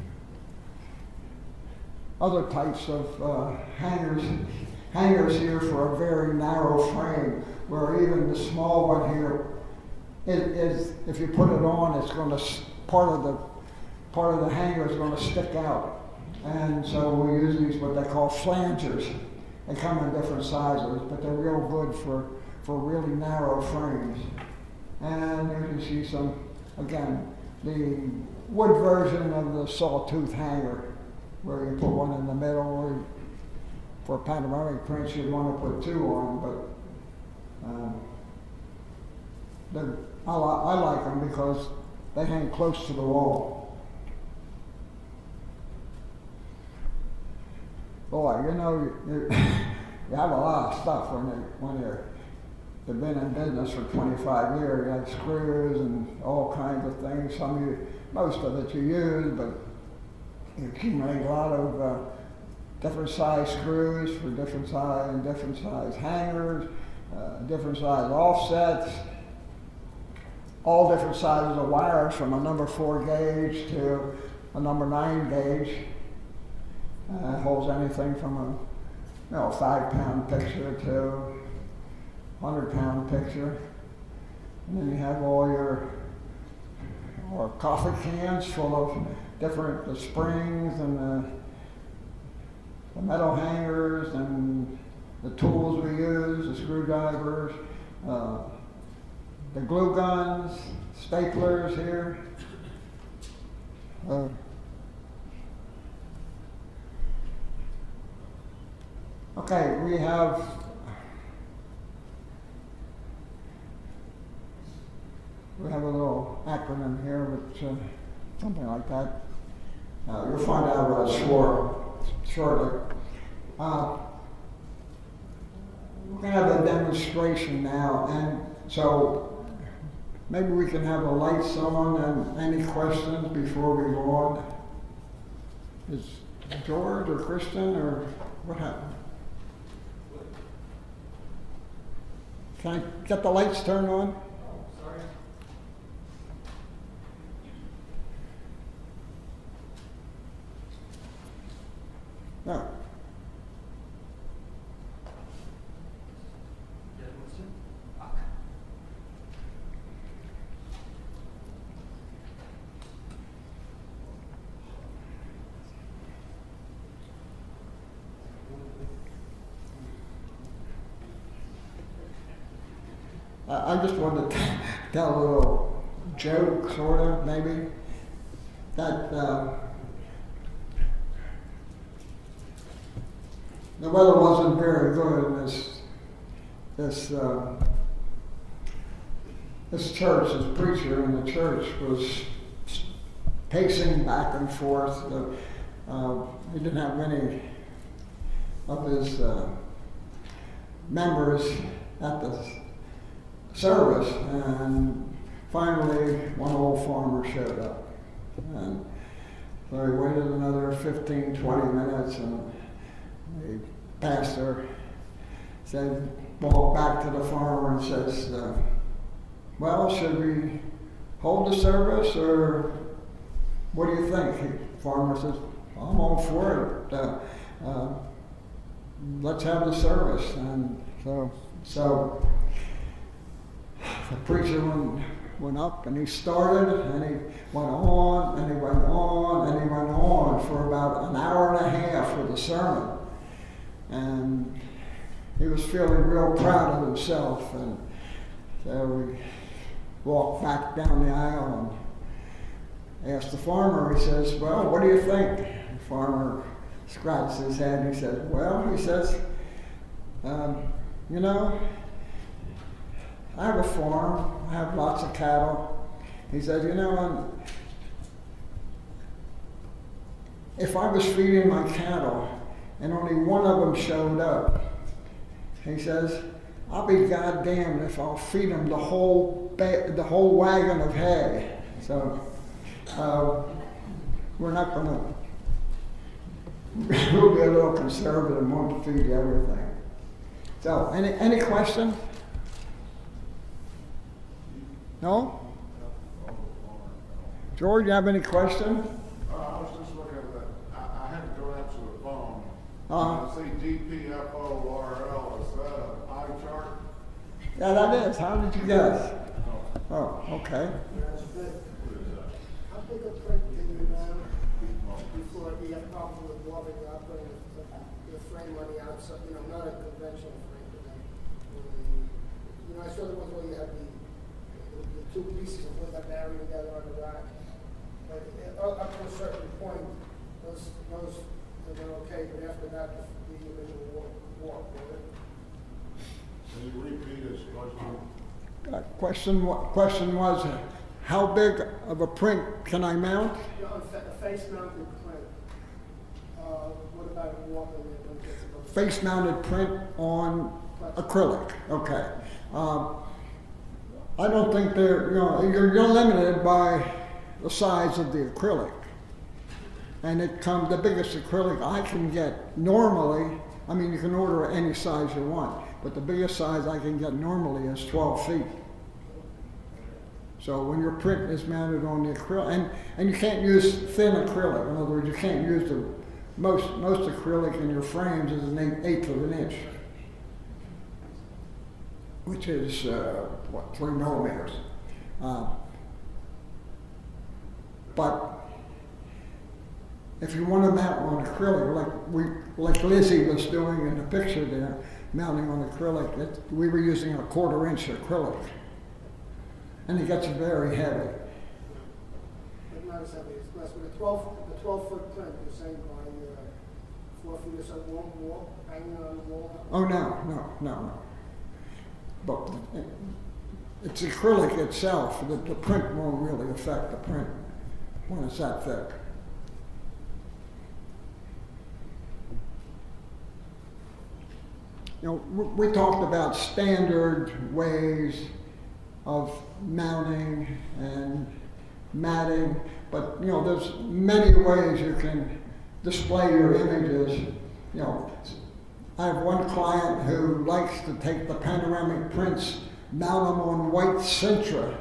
other types of uh, hangers, hangers here for a very narrow frame, where even the small one here is, is if you put it on, it's going to, part of the, part of the hanger is going to stick out. And so we use these, what they call flangers. They come in different sizes, but they're real good for, for really narrow frames. And you can see some, again, the wood version of the sawtooth hanger, where you put one in the middle, or for panoramic prints you'd want to put two on, but um, the, I, li I like them because they hang close to the wall. Boy, you know, you, you have a lot of stuff when, you, when you're, you've been in business for twenty-five years. You have screws and all kinds of things. Some you, most of it you use, but you accumulate a lot of uh, different size screws for different size and different size hangers, uh, different size offsets, all different sizes of wires from a number four gauge to a number nine gauge. Uh, it holds anything from a you know, five pound picture to a hundred pound picture. And then you have all your or coffee cans full of different the springs and the, the metal hangers and the tools we use, the screwdrivers, uh, the glue guns, staplers here. Uh, okay, we have we have a little acronym here, which uh, something like that. Uh, you'll find out what it's for shortly. Uh, we're going to have a demonstration now, and so maybe we can have the lights on and any questions before we go on. Is George or Kristen or what happened? Can I get the lights turned on? No. I just wanted to tell a little joke, sort of, maybe, that uh, the weather wasn't very good in this this uh, this church. This preacher in the church was pacing back and forth. The, uh, he didn't have many of his uh, members at the service, and finally one old farmer showed up. And so he waited another fifteen, twenty minutes, and the pastor said, walked back to the farmer and says, uh, well, should we hold the service, or what do you think? The farmer says, I'm all for it. Uh, uh, let's have the service. And so, so the preacher went, went up and he started, and he went on and he went on and he went on for about an hour and a half with the sermon. And he was feeling real proud of himself, and so we walked back down the aisle and asked the farmer. He says, well, what do you think? The farmer scratched his head and he said, well, he says, Um, you know, I have a farm, I have lots of cattle. He said, you know, um, if I was feeding my cattle and only one of them showed up, he says, I'll be goddamned if I'll feed them the whole ba the whole wagon of hay. So uh, we're not going to. We'll be a little conservative and won't feed everything. So, any any question? No? George, you have any question? Uh, I was just looking at that. I, I had to go out to the phone. Uh, I see D P F O R L. Is that a pie chart? Yeah, that is. How did you guess? Oh, okay. That's good. How big a print can you mount before you have problem with warming up and the, the frame on the outside? You know, not a conventional frame, but then, you know, I saw the ones where you have the, the, the two pieces of wood that marry together on the rack. But uh, up to a certain point, those those they're okay. But after that, the individual walk, walk with it. Can you repeat his question? Uh, question, question was, uh, how big of a print can I mount? You know, a face-mounted print. Uh, what about a walk when it gets above? Face-mounted print on acrylic. Okay. Um, I don't think they're, you know, you're, you're limited by the size of the acrylic. And it comes, the biggest acrylic I can get normally, I mean, you can order any size you want, but the biggest size I can get normally is twelve feet. So when your print is mounted on the acrylic, and, and you can't use thin acrylic. In other words, you can't use the, most, most acrylic in your frames is an eighth, eighth of an inch, which is, uh, what, three millimeters. Uh, but if you want to mount on acrylic, like we, like Lizzie was doing in the picture there, mounting on acrylic, it, we were using a quarter inch acrylic. And it gets very heavy. But not as heavy as glass. With a twelve, the twelve foot print, you're saying by uh, four feet or so wall, wall, hanging on the wall? Oh, no, no, no, no. But it's acrylic itself. The, the print won't really affect the print when it's that thick. You know, we, we talked about standard ways of mounting and matting, but you know, there's many ways you can display your images. You know, I have one client who likes to take the panoramic prints, mount them on white Sintra,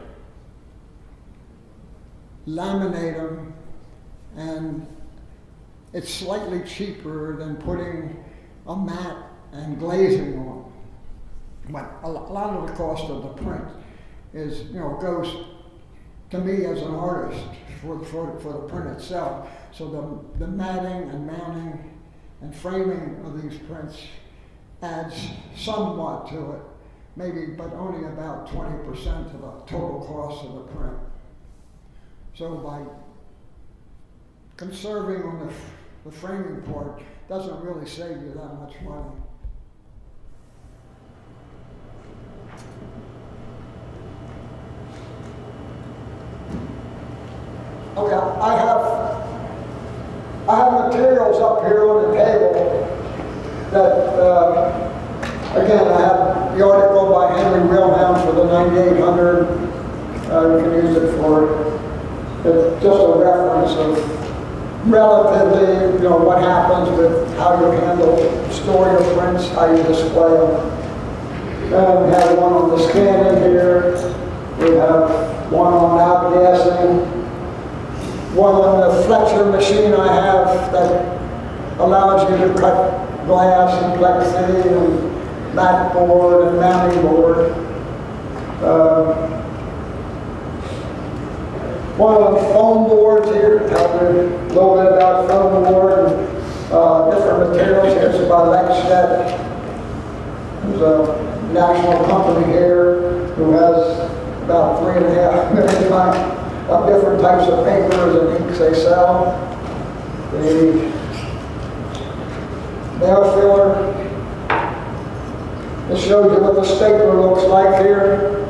laminate them, and it's slightly cheaper than putting a mat and glazing on. But a lot of the cost of the print is, you know, goes to me as an artist for, for, for the print itself. So the, the matting and mounting and framing of these prints adds somewhat to it, maybe, but only about twenty percent of the total cost of the print. So by conserving on the, the framing part doesn't really save you that much money. Okay, I have I have materials up here on the table that, uh, again, I have the article by Henry Wilhelm for the ninety-eight hundred. Uh, you can use it for it's just a reference of relatively, you know, what happens with how you handle, store your prints, how you display them. And we have one on the scanning here. We have one on outgassing. One on the Fletcher machine I have that allows you to cut glass and plexi and mat board and mounting board. Uh, one of the foam boards here, tell you a little bit about foam board and uh, different materials. Here's by Lexnet. There's a national company here who has about three and a half million times of different types of papers and inks they sell. The nail filler, It shows you what the stapler looks like here.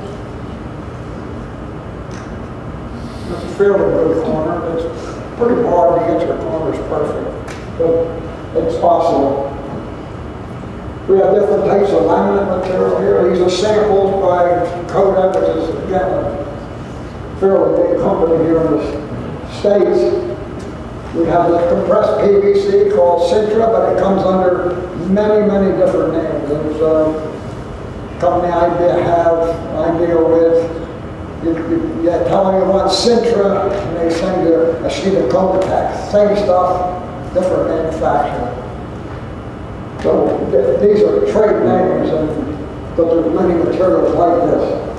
It's a fairly good corner. It's pretty hard to get your corners perfect, but it's possible. We have different types of laminate material here. These are samples by Kodak, which is, again, a fairly big company here in the States. We have the compressed P V C called Sintra, but it comes under many, many different names. There's a company I have, I deal with. You, you, you tell them you want Sintra, and they send you a sheet of Kodak. Same stuff, different manufacturer. So th these are trade names, and but there's many materials like this.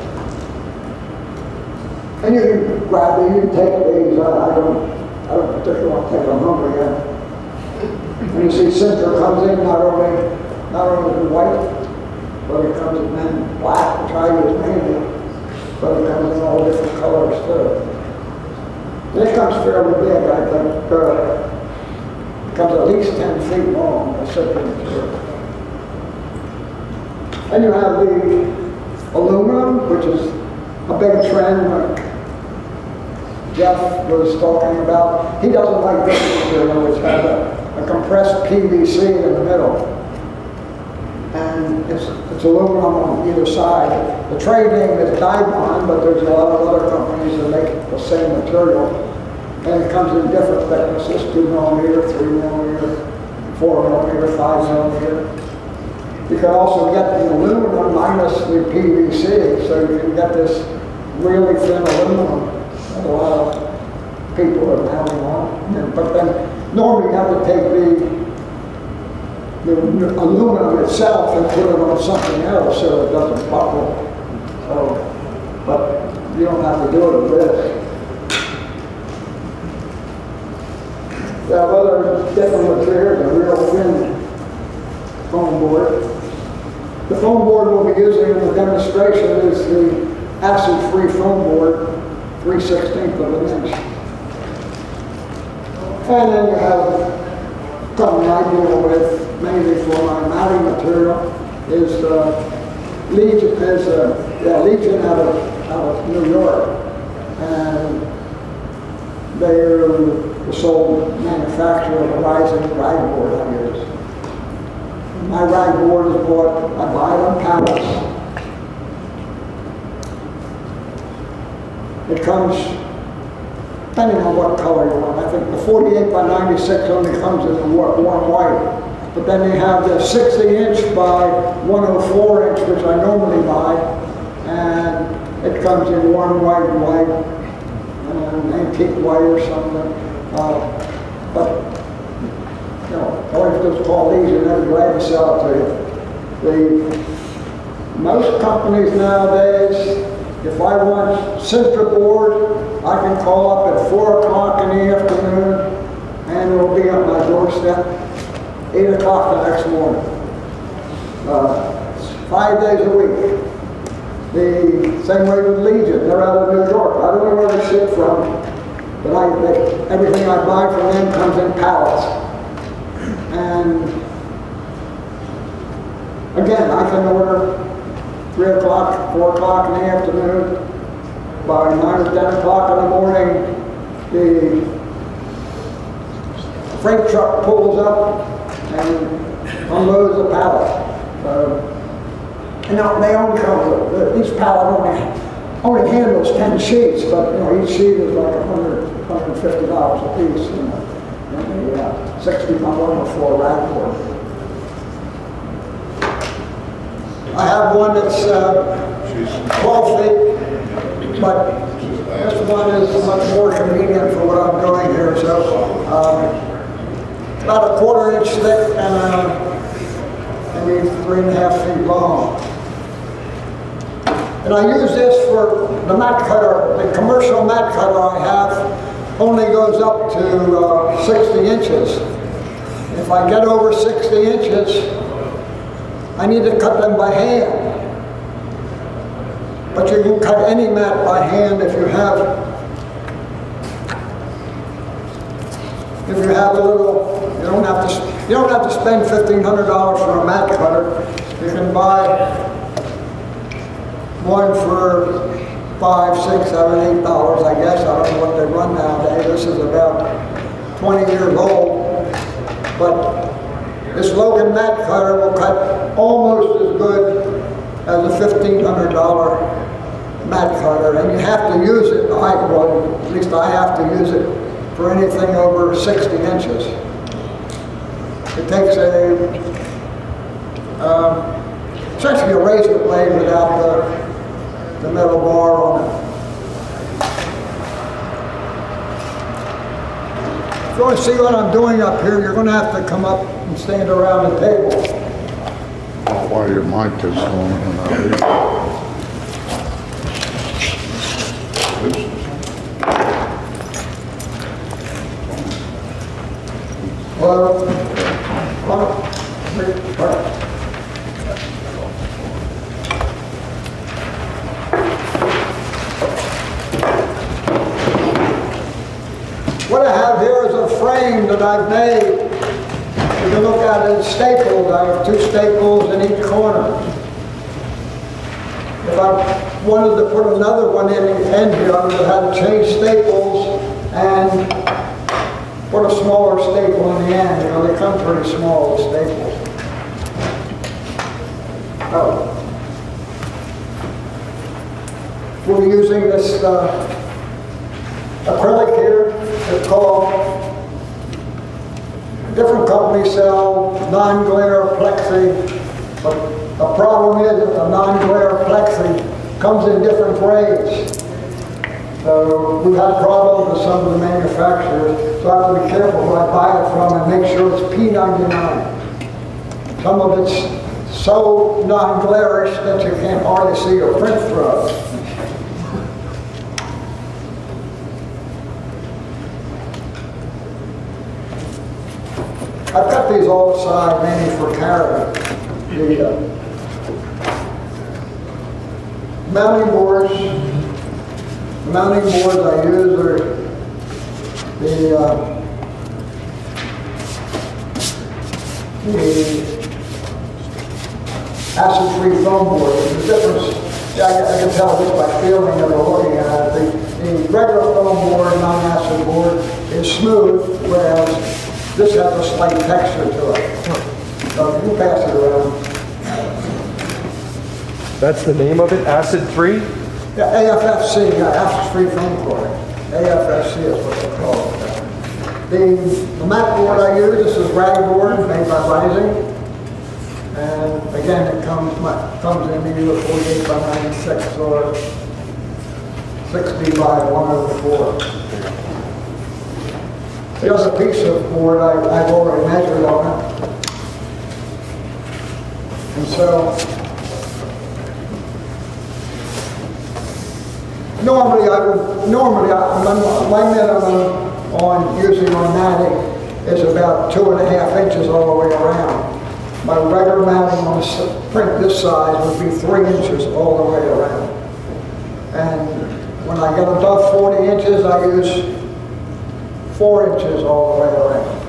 And you can grab these, you can take these. I, I don't, I don't particularly want to take them home again. And you see, Sintra comes in not only not only in white, but it comes in black, which I use mainly, but it comes in all different colors too. This comes fairly big, I think. Uh, it comes at least ten feet long, the Sintra material. And you have the aluminum, which is a big trend. Like Jeff was talking about. He doesn't like this material, which has a, a compressed P V C in the middle. And it's, it's aluminum on either side. The trade name is Dibond, but there's a lot of other companies that make the same material. And it comes in different thicknesses, two millimeter, three millimeter, four millimeter, five millimeter. You can also get the aluminum minus the P V C, so you can get this really thin aluminum. A lot of people are having on, but then normally you have to take the, the aluminum itself and put it on something else so it doesn't buckle. So, but you don't have to do it with this. We have other different materials, a real thin foam board. The foam board we'll be using in the demonstration is the acid-free foam board. three sixteenths of an inch. And then you have something I deal with mainly for my matting material is uh, Legion, is uh, yeah, Legion out of, out of New York. And they're the sole manufacturer of the rising rag board I use. My rag board is bought, I buy it on pallets. It comes, depending on what color you want. I think the forty-eight by ninety-six only comes in the warm white. But then you have the sixty inch by one oh four inch, which I normally buy. And it comes in warm white, white, and antique white or something. Uh, but, you know, all you have to do is call these and they're glad to sell it to you. The, most companies nowadays, if I want Sintra board, I can call up at four o'clock in the afternoon and it will be on my doorstep eight o'clock the next morning. Uh, five days a week. The same way with Legion, they're out of New York. I don't know where they ship from, but I, they, everything I buy from them comes in pallets. And again, I can order three o'clock, four o'clock in the afternoon. By nine or ten o'clock in the morning, the freight truck pulls up and unloads the pallet. Uh, and now they only come with, each pallet only, only handles ten sheets, but you know, each sheet is like a hundred, hundred and fifty dollars a piece. You know, and the uh, sixty by one oh four rag board. I have one that's uh, twelve feet, but this one is much more convenient for what I'm doing here. So, um, about a quarter inch thick and uh, maybe three and a half feet long. And I use this for the mat cutter. The commercial mat cutter I have only goes up to uh, sixty inches. If I get over sixty inches, I need to cut them by hand. But you can cut any mat by hand if you have, if you have a little, you don't have to, you don't have to spend fifteen hundred dollars for a mat cutter. You can buy one for five, six, seven, eight dollars, I guess. I don't know what they run nowadays. This is about twenty years old. But this Logan mat cutter will cut almost as good as a fifteen hundred dollar mat cutter. And you have to use it, I, well, at least I have to use it for anything over sixty inches. It takes a, um, essentially a razor blade without the, the metal bar on it. If you want to see what I'm doing up here, you're going to have to come up and stand around the table. While your mic is on. Well, one, three, four. What I have here is a frame that I've made. You can look at it, it's stapled. I have two staples in each corner. If I wanted to put another one in the end here, I would have had to change staples and put a smaller staple in the end. You know, they come pretty small, the staples. Oh. We'll be using this uh, acrylic here. It's called, different companies sell non-glare plexi, but the problem is that the non-glare plexi comes in different grades. So we've had problems with some of the manufacturers, so I have to be careful who I buy it from and make sure it's P ninety-nine. Some of it's so non-glarish that you can't hardly see your print through it. I've cut these all aside mainly for carrying. The uh, mounting boards, the mounting boards I use are the, uh, the acid-free foam board. The difference, yeah, I, I can tell just by feeling it or looking at it. The, the regular foam board, non-acid board, is smooth, whereas this has a slight texture to it. So if you pass it around. That's the name of it, acid-free? Yeah, A F F C, yeah, acid-free foam board. A F F C is what they call it. The, the mat board I use, this is rag board made by Rising. And again, it comes, comes in either forty-eight by ninety-six or sixty by one oh four. The other piece of board I, I've already measured on it. And so, normally I would, normally I, my, my minimum on using automatic is about two and a half inches all the way around. My regular mounting on a print this size would be three inches all the way around. And when I get above forty inches, I use four inches all the way around.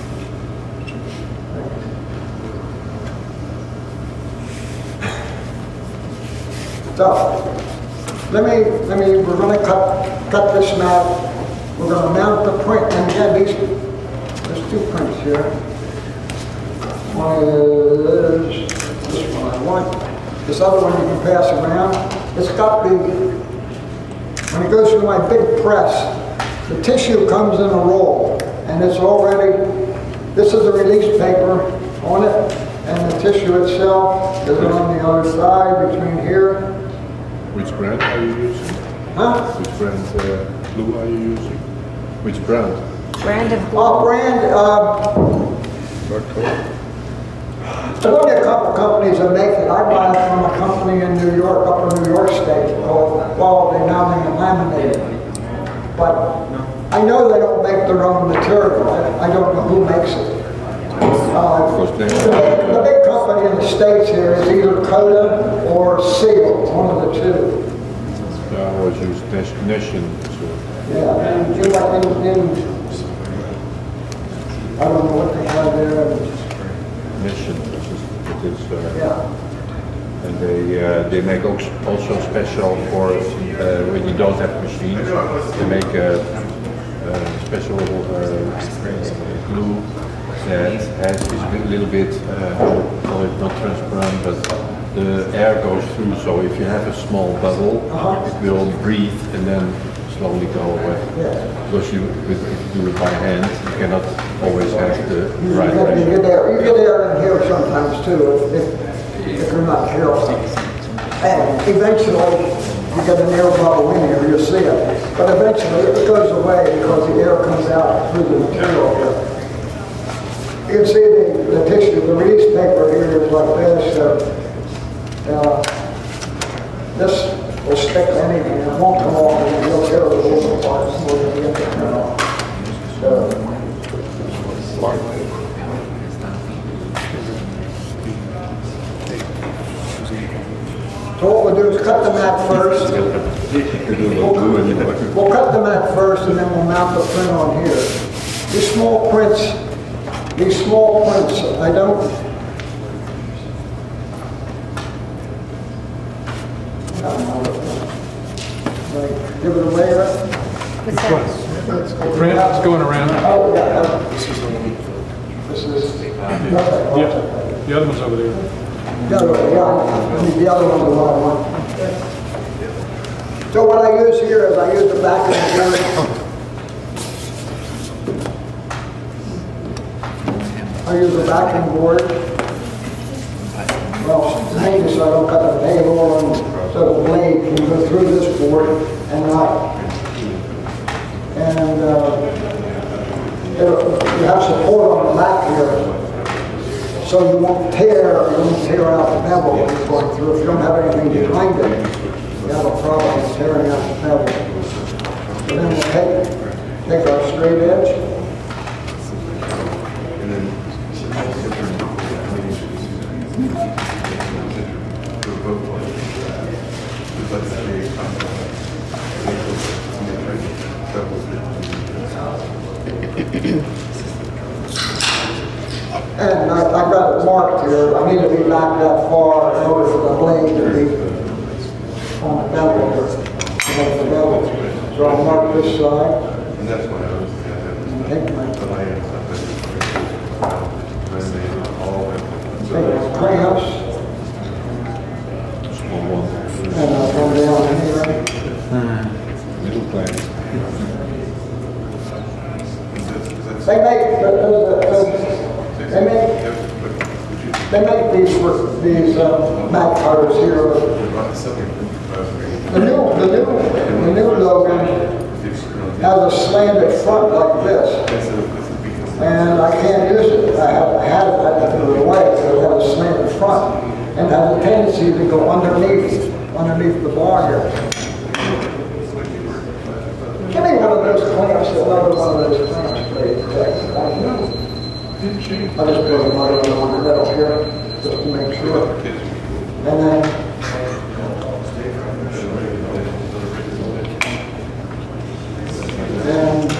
So, let me, let me, we're going to cut, cut this mat. We're going to mount the print, and again, these, there's two prints here. One is this one I want. This other one you can pass around. It's got the, when it goes through my big press, the tissue comes in a roll, and it's already, this is the release paper on it, and the tissue itself is on the other side between here. Which brand are you using? Huh? Which brand uh, glue are you using? Which brand? Brand of glue. Oh, brand, uh, there's only a couple companies that make it. I buy it from a company in New York, up in New York State, called Quality Mounting and Laminating. But I know they don't make their own material. I, I don't know who makes it. Uh, the, the big company in the States here is either Coda or Seal, one of the two. Yeah, I always use Nation. So. Yeah, and you like in, in, I don't know what they have there. Nation, which is, it is, uh, Yeah. And they uh, they make also special for uh, when you don't have machines. They make a, a special uh, glue that has is a little bit uh, call it not transparent, but the air goes through. So if you have a small bubble, it will breathe and then slowly go away. Because you, if you do it by hand, you cannot always have the right You pressure. get air, you get air in here sometimes too, if, if, if you're not careful. And eventually, you get an air bubble in here, you'll see it. But eventually, it goes away because the air comes out through the material here. You can see the, the tissue, the release paper here is like this. Uh, uh, this will stick to anything, it won't come off, and you'll tear the wool apart more than you get to turn off. So, So what we'll do is cut the mat first. We'll, we'll cut the mat first and then we'll mount the print on here. These small prints, these small prints, I don't, I don't know. Like, give it away, right? What's that? The print is going around. Oh, yeah. uh, This is, Yeah, the other one's over there. the other one, yeah, the other one's the wrong one. So what I use here is I use the back of the board. I use the backing board. Well, mainly so I don't cut the table and so the blade can go through this board and not. And uh, it'll, you have support on the back here. So you won't tear, you won't tear out the bevel when you're going through. If you don't have anything behind it, you have a problem with tearing out the bevel. So then we'll take, take our straight edge. And I, I've got it marked here. I need to be back that far in order for the blade to be on the bevel here. To make the bevel. So I'll mark this side. And that's why I was And take my, take my clamps. And I'll come down here. Little plants. They make, those, they make, they make these for these uh, mat cutters here. The new, the new, the new Logan has a slanted front like this, and I can't use it. I have, I had it, I had to put it away because it has a slanted front, and has a tendency to go underneath, underneath the bar here. Give me one of those clamps, another one of those clamps, please. I'll just put another one on the middle here, just to make sure. And then, and,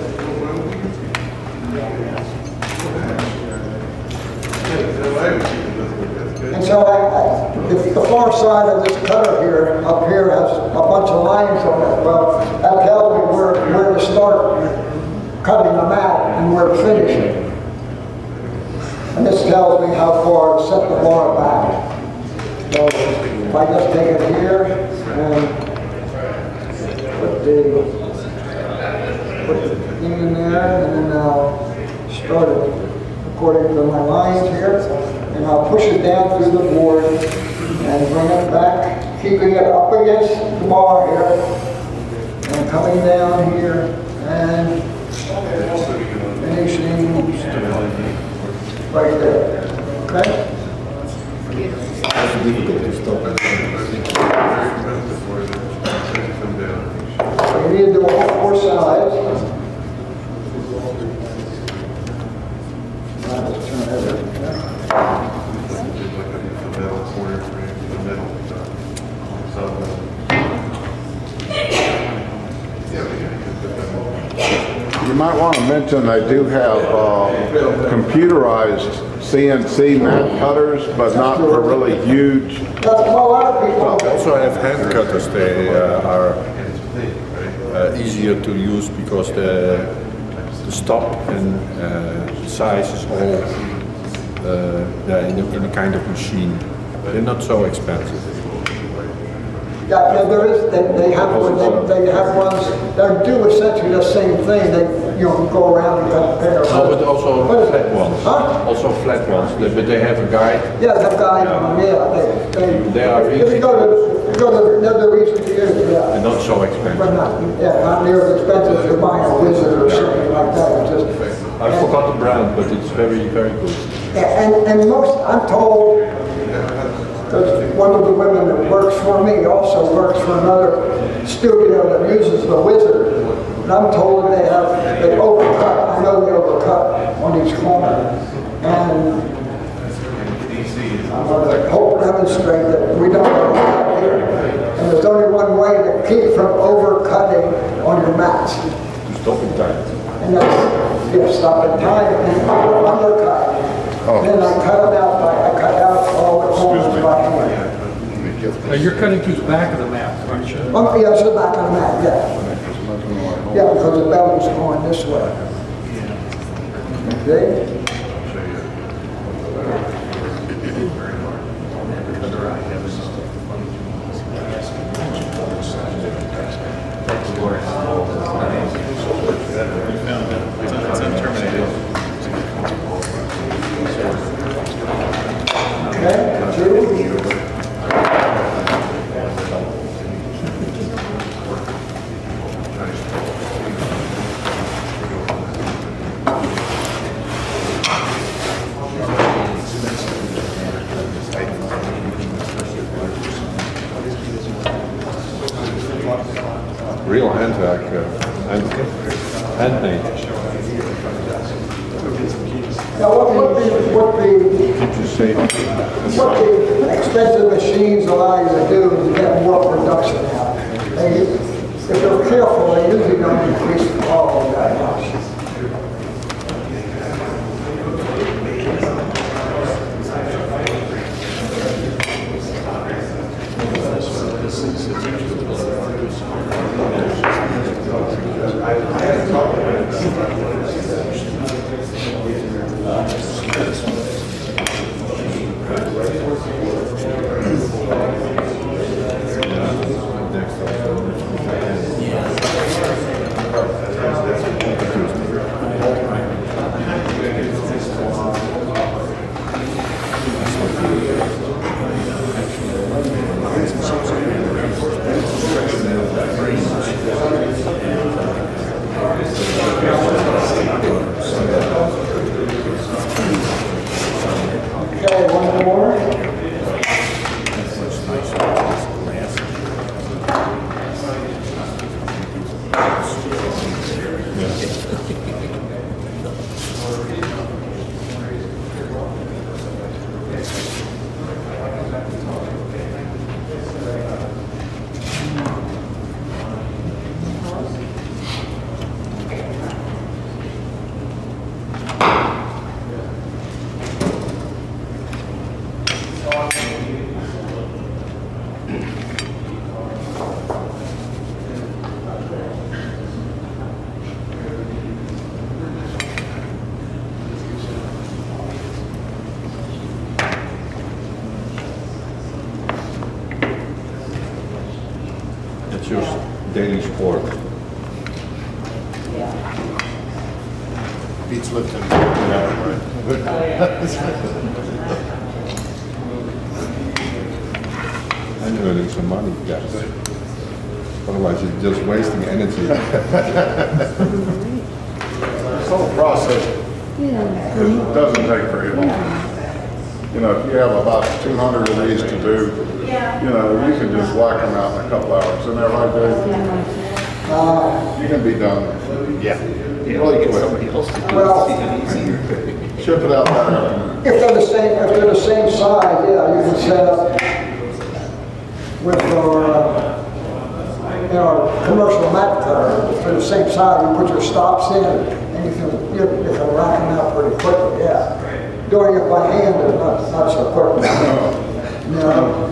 and so I, I, the, the far side of this cutter here, up here, has a bunch of lines on it. Well, that tells me where, where to start cutting the mat and where to finish it. And this tells me how far to set the bar back. So if I just take it here and put the, put the thing in there, and then I'll start it according to my lines here, and I'll push it down through the board and bring it back, keeping it up against the bar here, and coming down here and finishing right there. Okay? It's difficult to stop it. So you need to do all four sides. I'll just turn everything there. You might want to mention they do have uh, computerized C N C mat cutters, but not for really huge. That's a lot of people. We also have hand cutters. They uh, are uh, easier to use because the, the stop and uh, size is all uh, yeah, in, a, in a kind of machine. They're not so expensive. Yeah, yeah, there is, they, they have, they, they have ones that do essentially the same thing. They, you know, go around and cut the pair. No, but also What is flat it? ones. Huh? Also flat ones, They- but they have a guide. Yeah, the guy, yeah, they, they, They are if easy. you go to, go to, they're the reason to use, yeah. And not so But expensive. not, yeah, not near as expensive as buying a Wizard or something like that. It's just, I forgot the brand, but it's very, very good. and, and most, I'm told, because one of the women that works for me also works for another studio that uses the Wizard. And I'm told they have, they overcut, I know they overcut on each corner. And I'm going to hope demonstrate that we don't overcut here. And there's only one way to keep from overcutting on your mats. To stop in time. And that's, you stop at time and undercut. Oh. Then I cut it out by, I cut out all the corners by hand. Now, you're cutting through the back of the map, aren't you? Oh, yeah, it's the back of the mat, yeah. Yeah, because the belly's going this way. Okay? Okay, two. Real handwerk, uh, hand, handmade. Now, what, what the, what the, Did you say? what the expensive machines allow you to do is get more production out. They, if they're careful, they usually don't increase the quality that much. Okay, one more. It's your daily sport. Beats lifting. Yeah, And earning some money, yes. Otherwise you're just wasting energy. This whole process it doesn't take very long. You know, if you have about two hundred of these to do, you know, you can just whack them out in a couple hours. Isn't that right, Dave? Uh, You can be done. Yeah. Really quick. Somebody else to do Well- it easier. Ship it out that afternoon. if they're the same, if they're the same size, yeah, you can set up with your, uh, you know, commercial mat cutter. If they're the same size, you put your stops in, and you can, you, you can rack them out pretty quickly, yeah. doing it by hand is not, not so quick. No.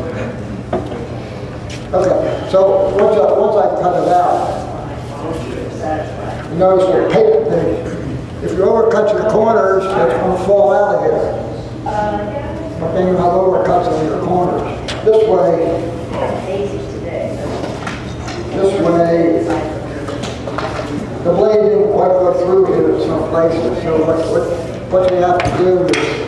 Okay, so once I, once I cut it out, you notice the paper, the, if you overcut your corners, it's going to fall out of here. But then you have overcuts on your corners. This way, this way, the blade didn't quite go through here in some places. So what, what, what you have to do is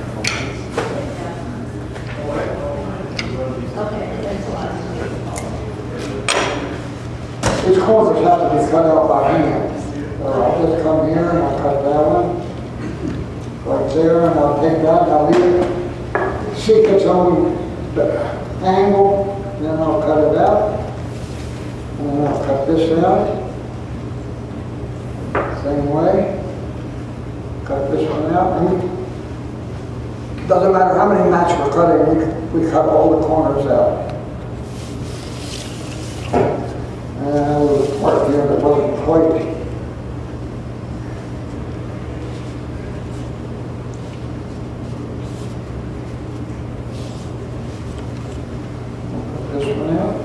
these corners have to be cut out by hand. So I'll just come here and I'll cut that one. Right there, and I'll take that and I'll leave it. Seek its own angle, and then I'll cut it out. And then I'll cut this out. Same way. Cut this one out. And it doesn't matter how many mats we're cutting, we, we cut all the corners out. And there was part here that wasn't quite. This one out.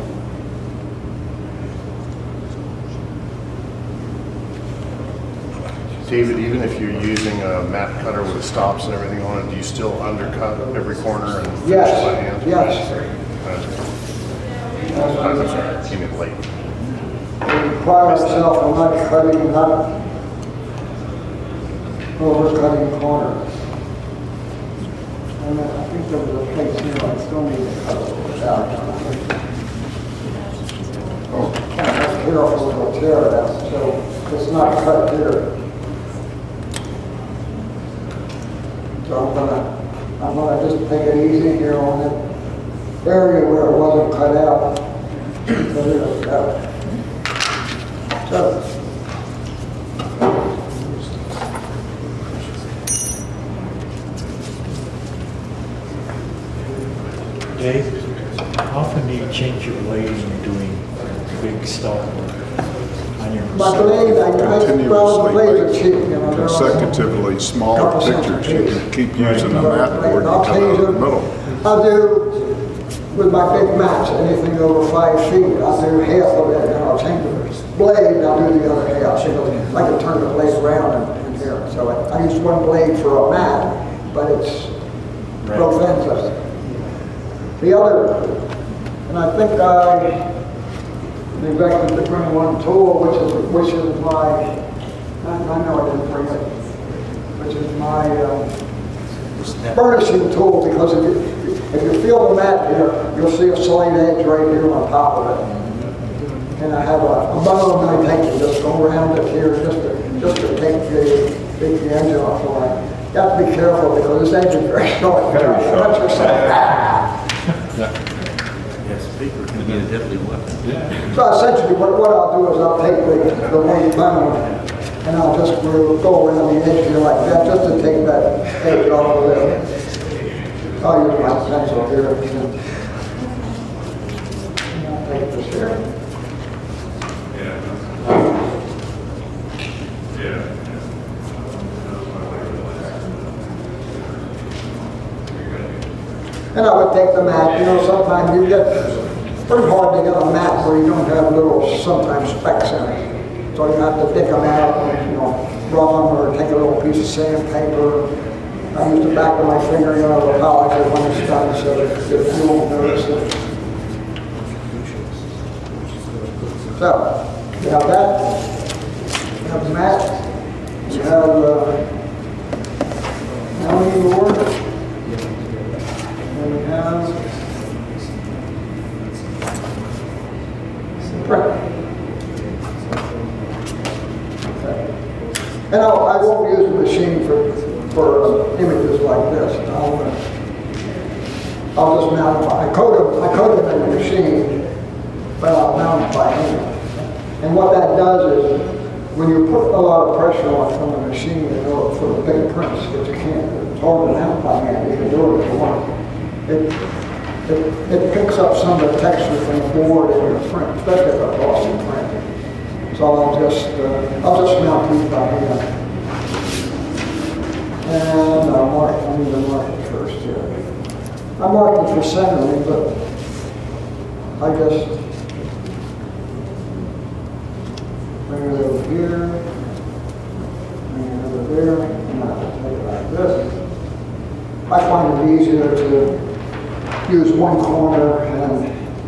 David, even if you're using a mat cutter with stops and everything on it, do you still undercut every corner and finish Yes. by hand? Yes. Uh, I'm sorry, came in late. We pride ourselves on not cutting, not overcutting corners. And I think there was a place here I still need to cut it out. Oh, that's careful to tear it out, so it's not cut here. So I'm gonna, I'm gonna just take it easy here on the area where it wasn't cut out. So there we go. So, Dave, how often do you change your blade when you're doing big stuff on your my blade, I, I, well, the blades are cheap, you know. they're also Consecutively smaller couple cents a pictures, you piece. can keep using the mat board I'll until change in the them. middle. I'll do, with my big mats, anything over five feet, I'll do half of it, and I'll change the blade, and I'll do the other half. So I can turn the blade around in, in here. So I, I use one blade for a mat, but it's both ends of it. The other, and I think I neglected to bring one tool, which is which is my, I, I know I didn't bring it, which is my uh, burnishing tool, because if you, if you feel the mat here, you'll see a slight edge right here on top of it. And I have a, a bone I take and just go around it here just to, just to take the, take the edge off for it. You have to be careful because this edge is very sharp. Very sharp. Touch yourself. Ah. Yes, paper can be a deadly weapon. Yeah. So essentially what, what I'll do is I'll take the, the white bone and I'll just go, go around the edge here like that just to take that edge off of there. I'll use my pencil here. And I'll take this here. And I would take the mat, you know, sometimes you get, it's pretty hard to get a mat where you don't have little, sometimes specks in it. So you have to pick them out, and, you know, rub them or take a little piece of sandpaper. I use the back of my finger, you know, to polish it when it's done so that you won't notice it. So, you have that, you have the mat, you have uh, mounting board. And we have print. Okay. And I'll, I won't use the machine for, for uh, images like this. I'll, uh, I'll just mount it. I code them, I code them in the machine, but I'll mount it by hand. And what that does is, when you put a lot of pressure on it from the machine, you know, for the big prints, that you can't, it's hard to mount by hand. You can do it if you want. It, it, it picks up some of the texture from the board in your print, especially if a glossy print. So I'll just, uh, I'll just mount these by hand. And I'll mark, I need to mark it first here. I'm marking for centering, but I just bring it over here, bring it over there, and I'll take it like this. I find it easier to use one corner and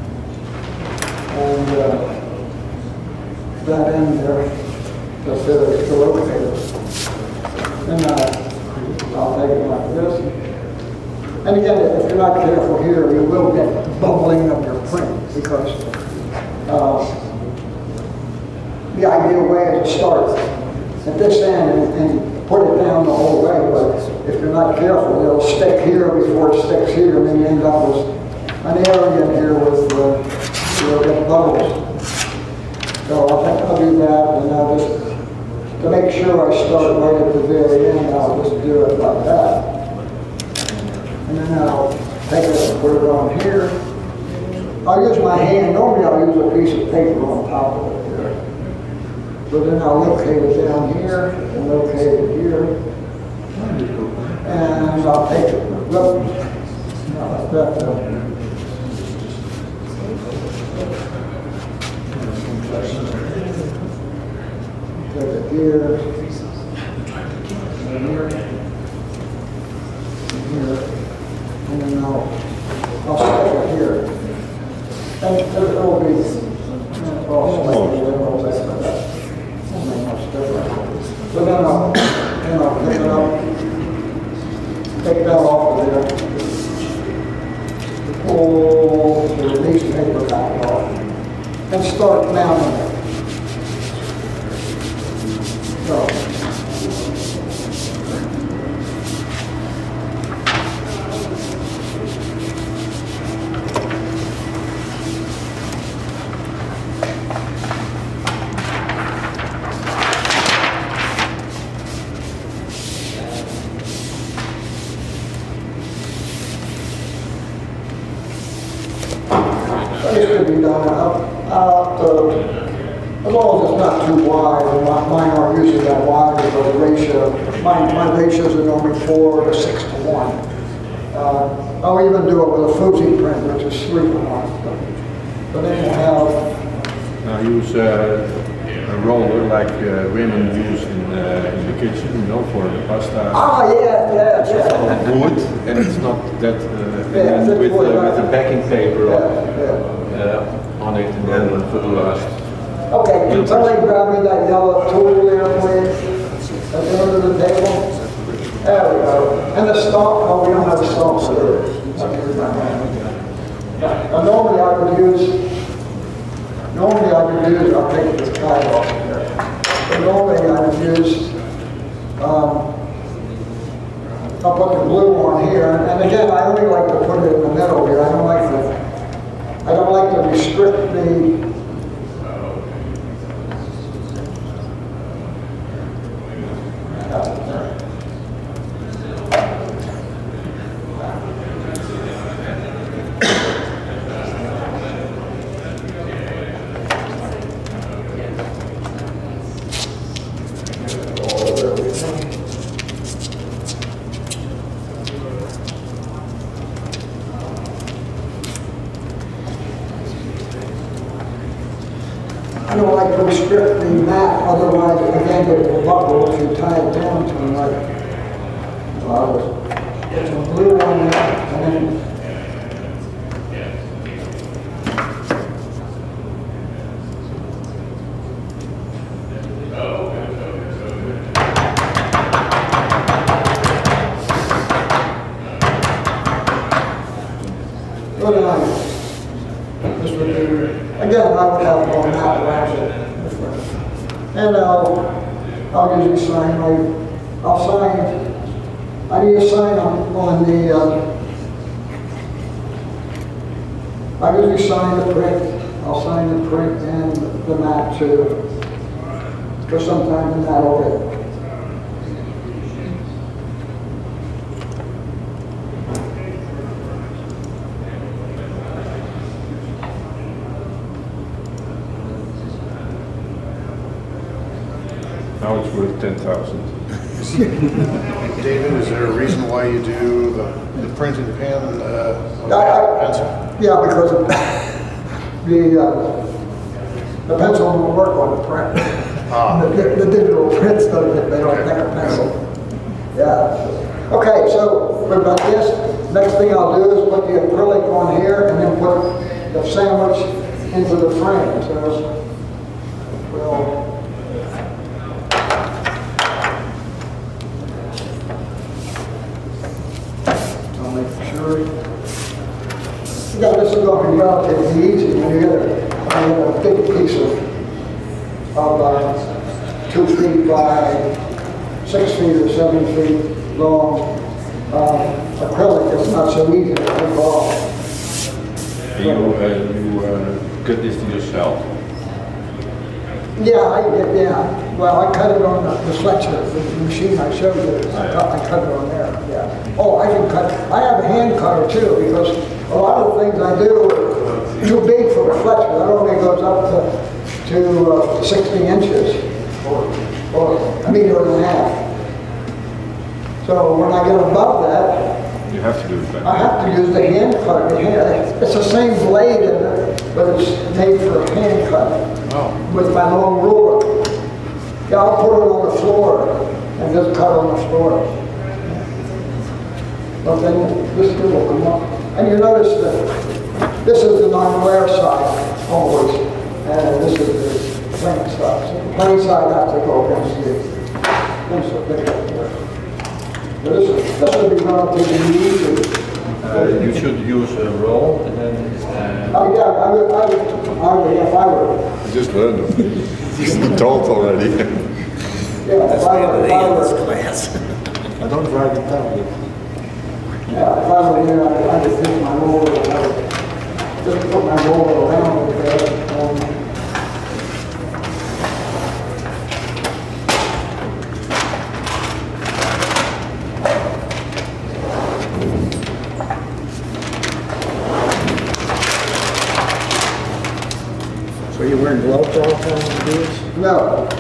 and uh, that end there to fit it, to locate it. And uh, I'll take it like this. And again, if you're not careful here, you will get bubbling of your print because uh, the ideal way is to start at this end and, and put it down the whole way, but if you're not careful, it'll stick here before it sticks here, and then you end up with an area in here with uh, you'll get bubbles. So I think I'll do that, and I'll just, to make sure I start right at the very end, I'll just do it like that. And then I'll take it and put it on here. I'll use my hand. Normally I'll use a piece of paper on top of it here. So then I'll locate it down here and locate it here. And I'll take it. Look. Now, that's that. Take it here. And here. And here. And then I'll, I'll stick it here. And it will be all slightly little bit, but that won't make much difference. So then I'll, then I'll pick it up, take that off of there, pull the release paper back off, and start mounting it. So. This could be done up, up to, as long as it's not too wide, and mine aren't usually that wide because the ratio, my, my ratios are normally four to six to one. Uh, I'll even do it with a Fuji print, which is three to one. But, but then you have... Now use uh, a roller like uh, women use in, uh, in the kitchen, you know, for the pasta. Ah, yeah, yeah, yeah. Wood, and it's not that, uh, Yeah, and then with, uh, wood, with the backing paper yeah, on, yeah. uh, on it, and then for the last. Okay, can somebody grab me that yellow tool there, please? At the end of the table? There we go. And the stalk, oh, we don't have a stalk, so now, normally I would use, normally I would use, I'll take this guy off here. But normally I would use, um, I'll put the glue on here, and again, I only like to put it in the middle here. I don't like to, I don't like to restrict the, I don't like to restrict the mat, otherwise again it will buckle if you tie it down too much. So I'll just put some glue on there and then good enough. This would be, again, I would have one mat around it. And I'll, I'll usually sign my, I'll sign, I need to sign on, on the, uh, I usually sign the print, I'll sign the print and the mat too. Because sometimes the mat will get. Now it's worth ten thousand. David, is there a reason why you do the, the printed pen, uh, I- I- pencil? Yeah, because of the, uh, the pencil won't work on the print. Ah. The, the digital prints don't, they don't take a pencil. Yeah. Okay, so what about this? Next thing I'll do is put the acrylic on here and then put the sandwich into the frame. So, well, I'll make sure. Yeah, this is going to be relatively easy when you get a, when you get a big piece of, of uh, two feet by six feet or seven feet long uh, acrylic. It's not so easy to take off. You, uh, you uh, cut this to yourself. Yeah, I, yeah. Well, I cut it on the, the Fletcher, the machine I showed you. I cut, I cut it on there. Yeah. Oh, I can cut. I have a hand cutter too because a lot of the things I do are too big for a Fletcher. That only goes up to to uh, sixty inches or, or a meter and a half. So when I get above that, You have to do it I like have to use the hand cutter. The hand, it's the same blade, in it, but it's made for a hand cut with my long ruler. Yeah, I'll put it on the floor and just cut on the floor. But then this thing will come up. And you notice that this is the non-wear side always, and this is the plain side. So the plain side has to go against the against the picture here. This, is, this will be relatively easy. Uh, you should use a roll and then. Uh, Oh, yeah, I would, I would, I would, if I were, I just learned it. He's been told already. yeah, if I were, if I were, I don't write it down. yeah, if I were here, I would, I would take my roller, and I would just put my roller around it there. Um, So you're wearing gloves all the time when you do this? No,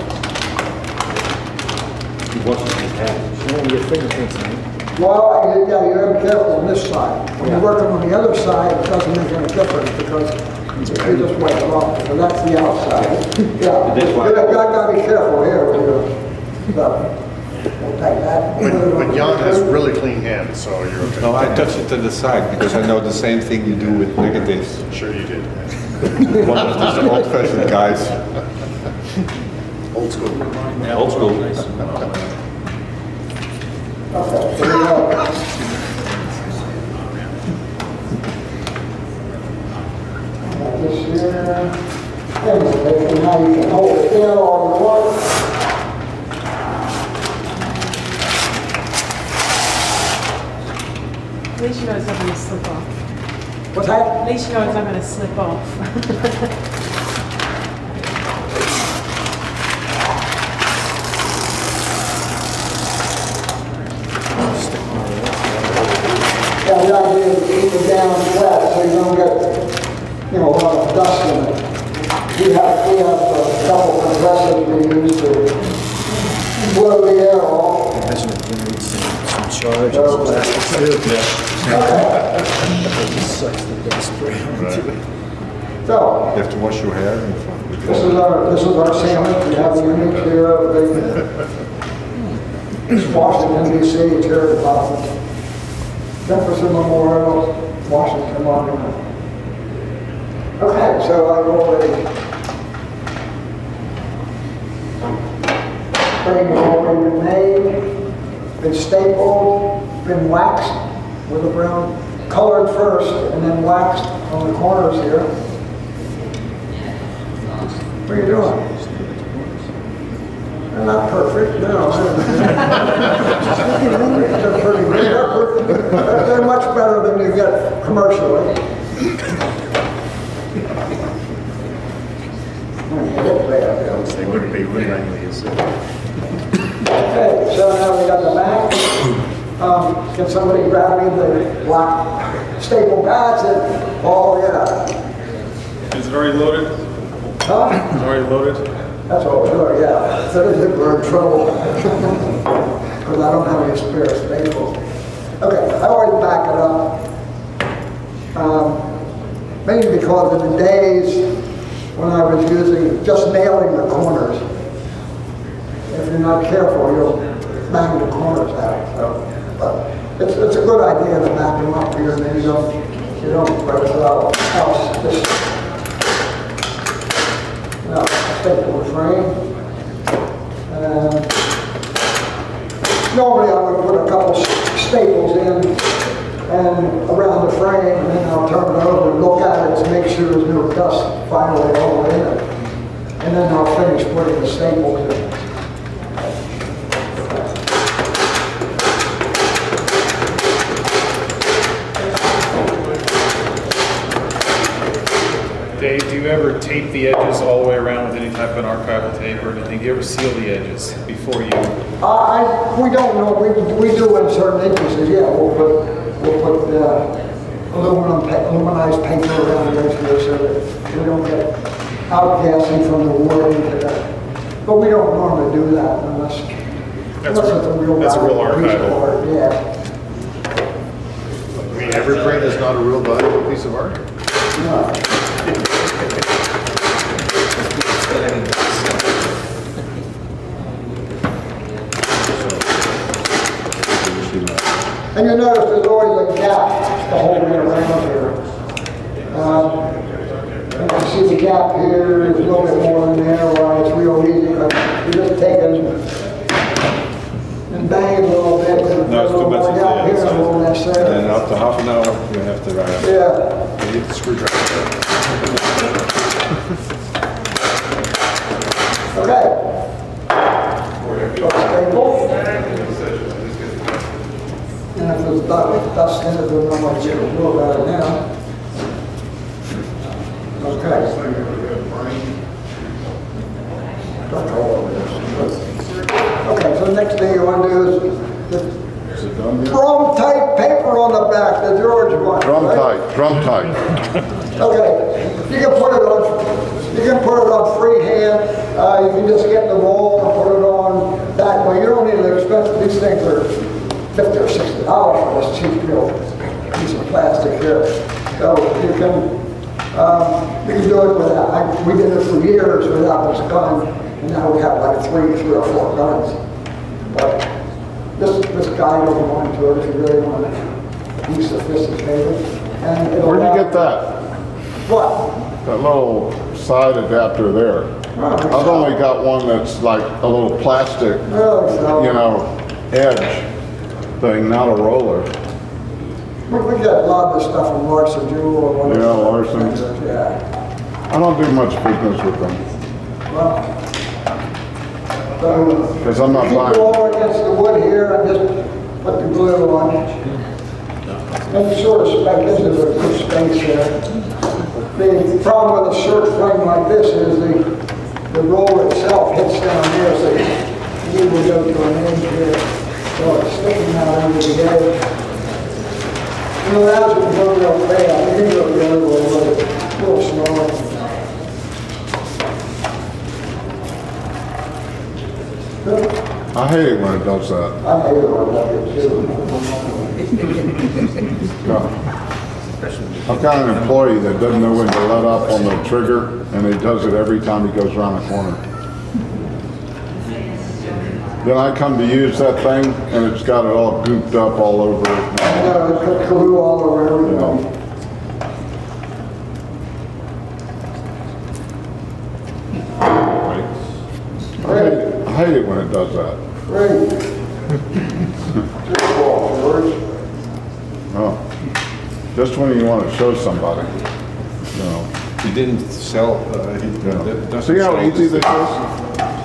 He washes his hands. You don't get fingerprints in it. well, I, yeah, you have to be careful on this side. When you're working on the other side, it doesn't make any difference because you just wipe it off, so that's the outside. Yeah, This you one. gotta, gotta be careful here when you're, so, we'll take that. But, but Jan has really clean hands, so you're okay. No, I touch it to the side because I know the same thing you do with negatives. Sure you did. One of these old-fashioned guys. Old school. Old school. Okay, here we go. Got this here. And now you can hold it there all you want. At least you know it's not going to slip off. What's that? At least you know it's not going to slip off. Yeah, the idea is to keep it down flat so you don't get, you know, a lot of dust in it. We have, we have a couple compressors we use to blow the air off. Imagine if you need some, some charge and some plastics too. It just sucks the dust right onto it. So, You have to wash your hair in front. this is our, this is our sandwich. We have the image here of the, it's Washington D C, it's here at the bottom. Jefferson Memorial, Washington Monument. Okay, so I've already, frame has already been made, been stapled, been waxed with a brown, colored first, and then waxed on the corners here. What are you doing? They're not perfect, no. They're pretty good. They're, pretty- they're much better than you get commercially. They wouldn't be willingly, is it? Okay, so now we got the back. Um, can somebody grab me the black staple pads? And, oh, yeah. Is it already loaded? Huh? Is it already loaded? That's all good, yeah. So this is we're in trouble. Because I don't have any spare staples. Okay, I always back it up. Um, mainly because in the days when I was using just nailing the corners, if you're not careful, you'll bang the corners out. So, but it's, it's a good idea to back them up here, and then you don't, you don't break it out. Else, just, now, staple the frame. And normally I would put a couple staples in and around the frame, and then I'll turn it over and look at it to make sure there's no dust finally all in it. And then I'll finish putting the staples in. Dave, do you ever tape the edges all the way around with any type of an archival tape or anything? Do you ever seal the edges before you? Uh, I, we don't know. We, we do in certain instances, yeah. We'll put, we'll put uh, aluminum, pa aluminized paper around the edge here so that we don't get outgassing from the wood into that. But we don't normally do that unless, that's unless real, it's a real, that's a real archival. Art, yeah. I mean, every print is not a real valuable piece of art. No. And you notice there's always a gap the whole way around here. Um, and you see the gap here, there's a little bit more in there, why it's real easy, but you just take it and bang it a little bit. No, it's too much gap here, a little less there. And then after half an hour, you have to write up. Yeah. You need the screwdriver. Okay. So staple. And if there's dust, dust in it, there's not much you can do about it now. Okay. Okay, so the next thing you want to do is just drum tight paper on the back, the George one. Drum right? tight, drum tight. Okay, you can put it on, you can put it on freehand. Uh, you can just get the roll and put it on that way. You don't need an expensive, these things are fifty or sixty dollars for this cheap little piece of plastic here. So you can, um, you can do it without, I, we did it for years without this gun, and now we have like three, three or four guns. But this, this guide will go into it if you really want to be sophisticated. And it'll Where'd you have, get that? What? That little side adapter there. Oh, I've only got one that's like a little plastic, Really, so, you know, edge thing, not a roller. We, we get a lot of this stuff from Larson Jewel or one of Yeah, those Larson. things, Yeah. I don't do much business with them. Well, so Because I'm not keep buying. it all against the wood here and just put the glue on. And it sort of spec gives it a good space here. The problem with a short frame like this is the, the roller itself hits down here, so you will go to an edge here. So it's sticking out under the edge. You know, that's what you go real fast. You can go the other way, but it's a little slower. I hate it when it does that. I hate it when it does it too. No. I've got an employee that doesn't know when to let up on the trigger, and he does it every time he goes around the corner. Then I come to use that thing, and it's got it all gooped up all over it. I know, it's got glue all over everything. I hate, I hate it when it does that. Great. Good ball, George. Oh, just when you want to show somebody, you know. He didn't sell, uh, he Yeah. doesn't See how sell easy this this is?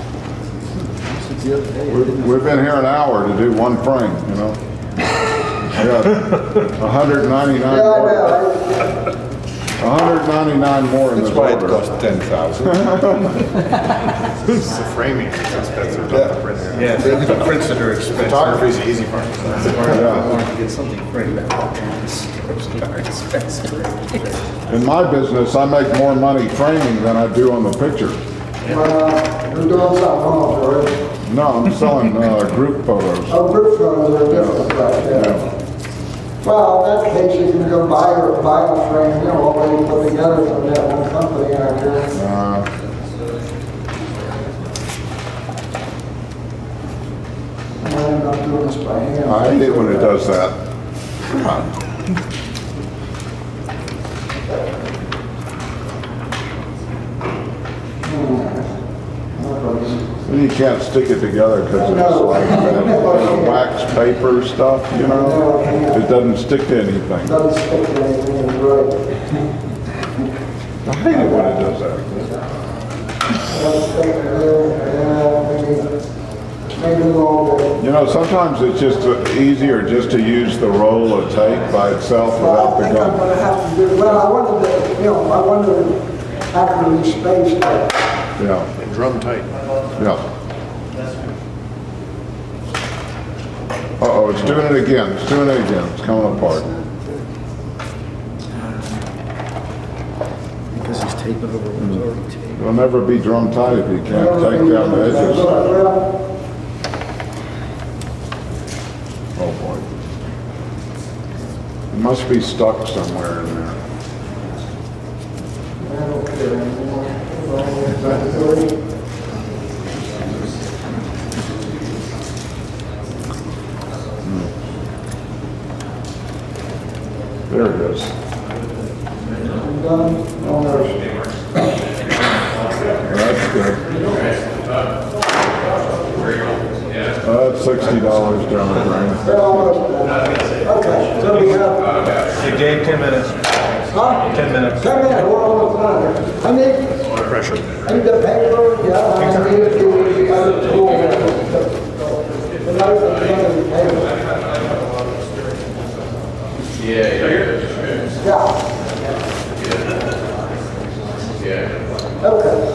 We've we've been here an hour to do one frame, you know? I got one hundred ninety-nine Yeah, I more, know. one hundred ninety-nine more in That's this why it order. cost ten thousand. It's the framing is expensive, not the printing. Yeah, the prints that are expensive. Photography is the easy part. Yeah. I wanted to get something framed out. It's very expensive. In my business, I make more money framing than I do on the picture. Well, you're doing something wrong, George. No, I'm selling uh, group photos. Oh, group photos are different, right? Yeah. Yeah. Well, in that case, you can go buy or buy a frame, you know, already put together from that one company out here. Uh, I end up doing this by hand. I hate when it does that. You can't stick it together because it's like that wax paper stuff, you know? It doesn't stick to anything. Doesn't stick to anything, right. I hate it when it does that. Doesn't stick to there, yeah, maybe, maybe a little bit. You know, sometimes it's just easier just to use the roll of tape by itself Well, without I the think I'm gum. gonna have to do, well, I wanted to, you know, I wanted to actually space that. Yeah, And drum tight. yeah. Uh-oh, it's doing it again. It's doing it again. It's coming apart. Because he's taping over what was already taped. It'll never be drum tight if you can't take down the edges. Oh boy. It must be stuck somewhere in there. I don't care anymore. There it is. I'm done. No mercy. That's good. Uh, that's sixty dollars down the drain. They're almost done. Okay, so we have, Hey, Dave, ten minutes. huh? Ten minutes. Come in, we're almost done. I need, Pressure. I need the paper, yeah, I need the other tool. The notes are in the paper. Yeah, yeah. Yeah. Yeah. Okay.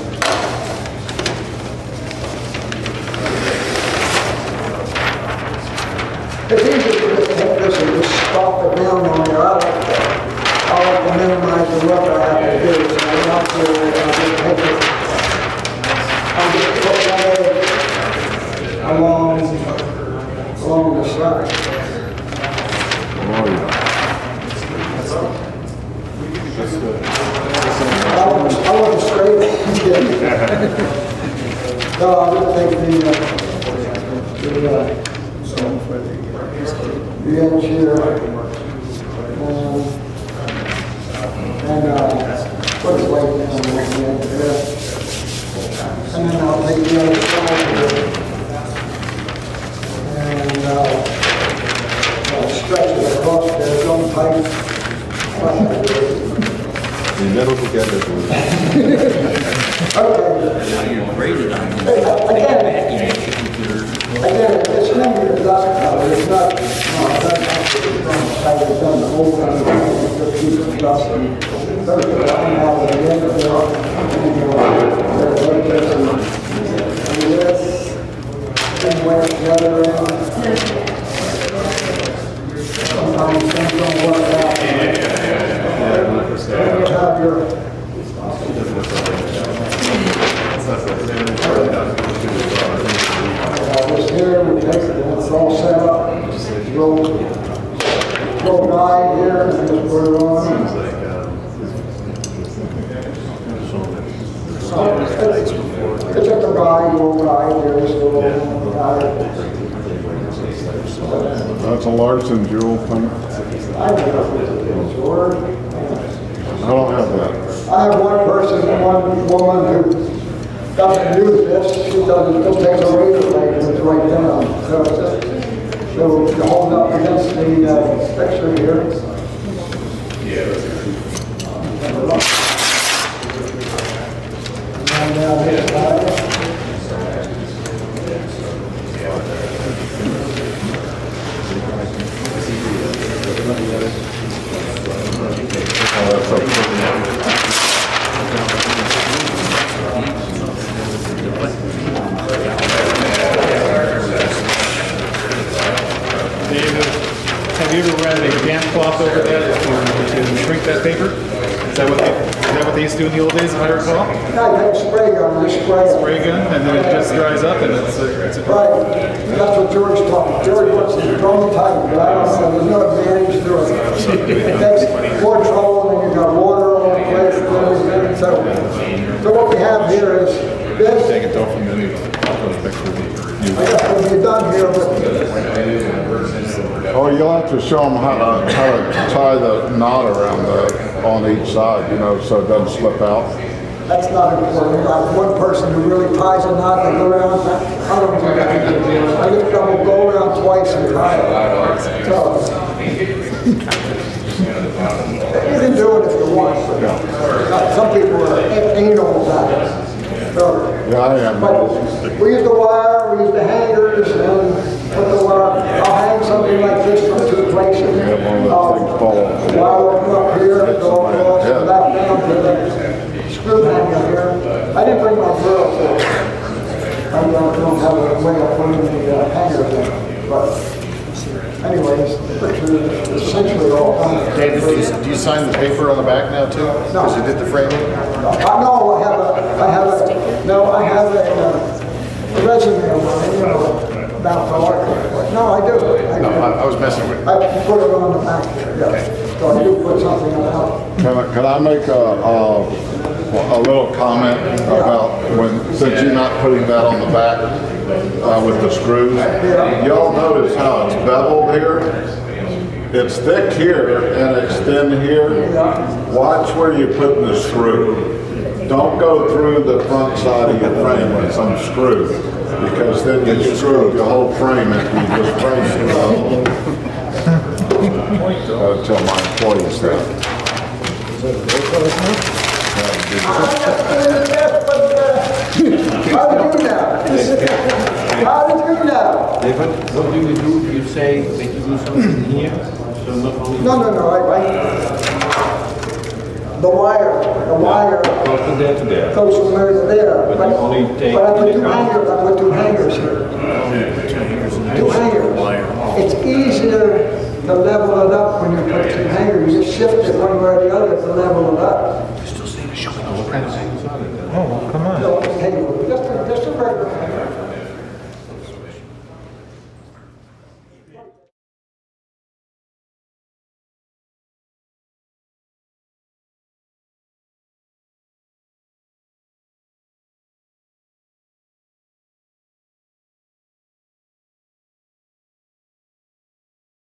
It's easy to just take this and just stop it down on your other. I like to minimize the work I have to do, so I'm not sure I'll just take it. I'll just put that along, along the side. Oh, yeah. I want, I want to straight. No, I'm going to take the, uh, the, uh, the edge here. Um, and, uh, put it right down the end there. And then I'll take the other side here. And, uh, I'll stretch it across there, don't tight. You never forget that word. Again, again, it's never a dust cover, it's not, no, it's not actually from the side, it's done the whole thing, it's just keep it dust and there's the one out of the end of the rock, and you know, there's like this and this, and where the other end. Sometimes things don't work out. Then you have your Uh, this here, we take it, and it's all set up. Little, little guide here, and just put it on. So, it's, it's just a guide, little guide here, just a little guide. That's a Larson jewel thing. I don't know if it's short. I don't have that. I have one person, one woman who doesn't use this, she doesn't, just takes a razor blade and it's right down. So, so you hold up against the uh, fixture here. And down this side. Oh, that's up. David, have you ever ran a damp cloth over that to, to shrink that paper? Is that what they, is that what they used to do in the old days, if I recall? Yeah, you take a spray gun, you spray it. Spray gun, and then it just dries up, and it's a, it's a Right, that's what George taught me. George wants to drum tight, but I don't know, there's no advantage to it. It takes more trouble and you got water all over the place and everything. So, so what we have here is this. Take it off and then it goes back to the I guess what we've done here with Oh, you'll have to show them how to, how to tie the knot around the, on each side, you know, so it doesn't slip out. that's not important. Like one person who really ties a knot, they go around, I don't do that. I just double go around twice and tie it. So, you can do it if you want. But some people are anal about it. So, Yeah, I am. but we use the wire, we use the hangers, and put the wire. I'll hang something like this from two places. Yeah, one of those things fall. The wire will come up here, go across, and back down to the screw hanger here. I didn't bring my drill, so I don't have a way of putting the uh, hangers in. But anyways, the picture is essentially all done. David, do you, do you sign the paper on the back now too? Because you did the framing? No, I, no, I have a, I have a, no, I have a, uh, a resume of mine, you know, about the architect. No, I do. I, No, I, I was messing with you. I put it on the back here, yeah. So I do put something about. Can I, can I make a, a, a little comment about when, since you're not putting that on the back uh, with the screws? Y'all notice how it's beveled here? It's thick here and it's thin here. Watch where you're putting the screw. Don't go through the front side of your frame with some screw, because then you screw your whole frame if you just frame it. I'll tell my employees that. How did you know? How did you know? David, what do you do? You say that you do something here, so not only... No, no, no, I, I, the wire, the wire Goes from there to there. goes from there to there. But you only take But I put the two count. hangers, I put two hangers here. Two hangers. It's easier to level it up when you put two hangers. You just shift it one way or the other to level it up. What kind of thing?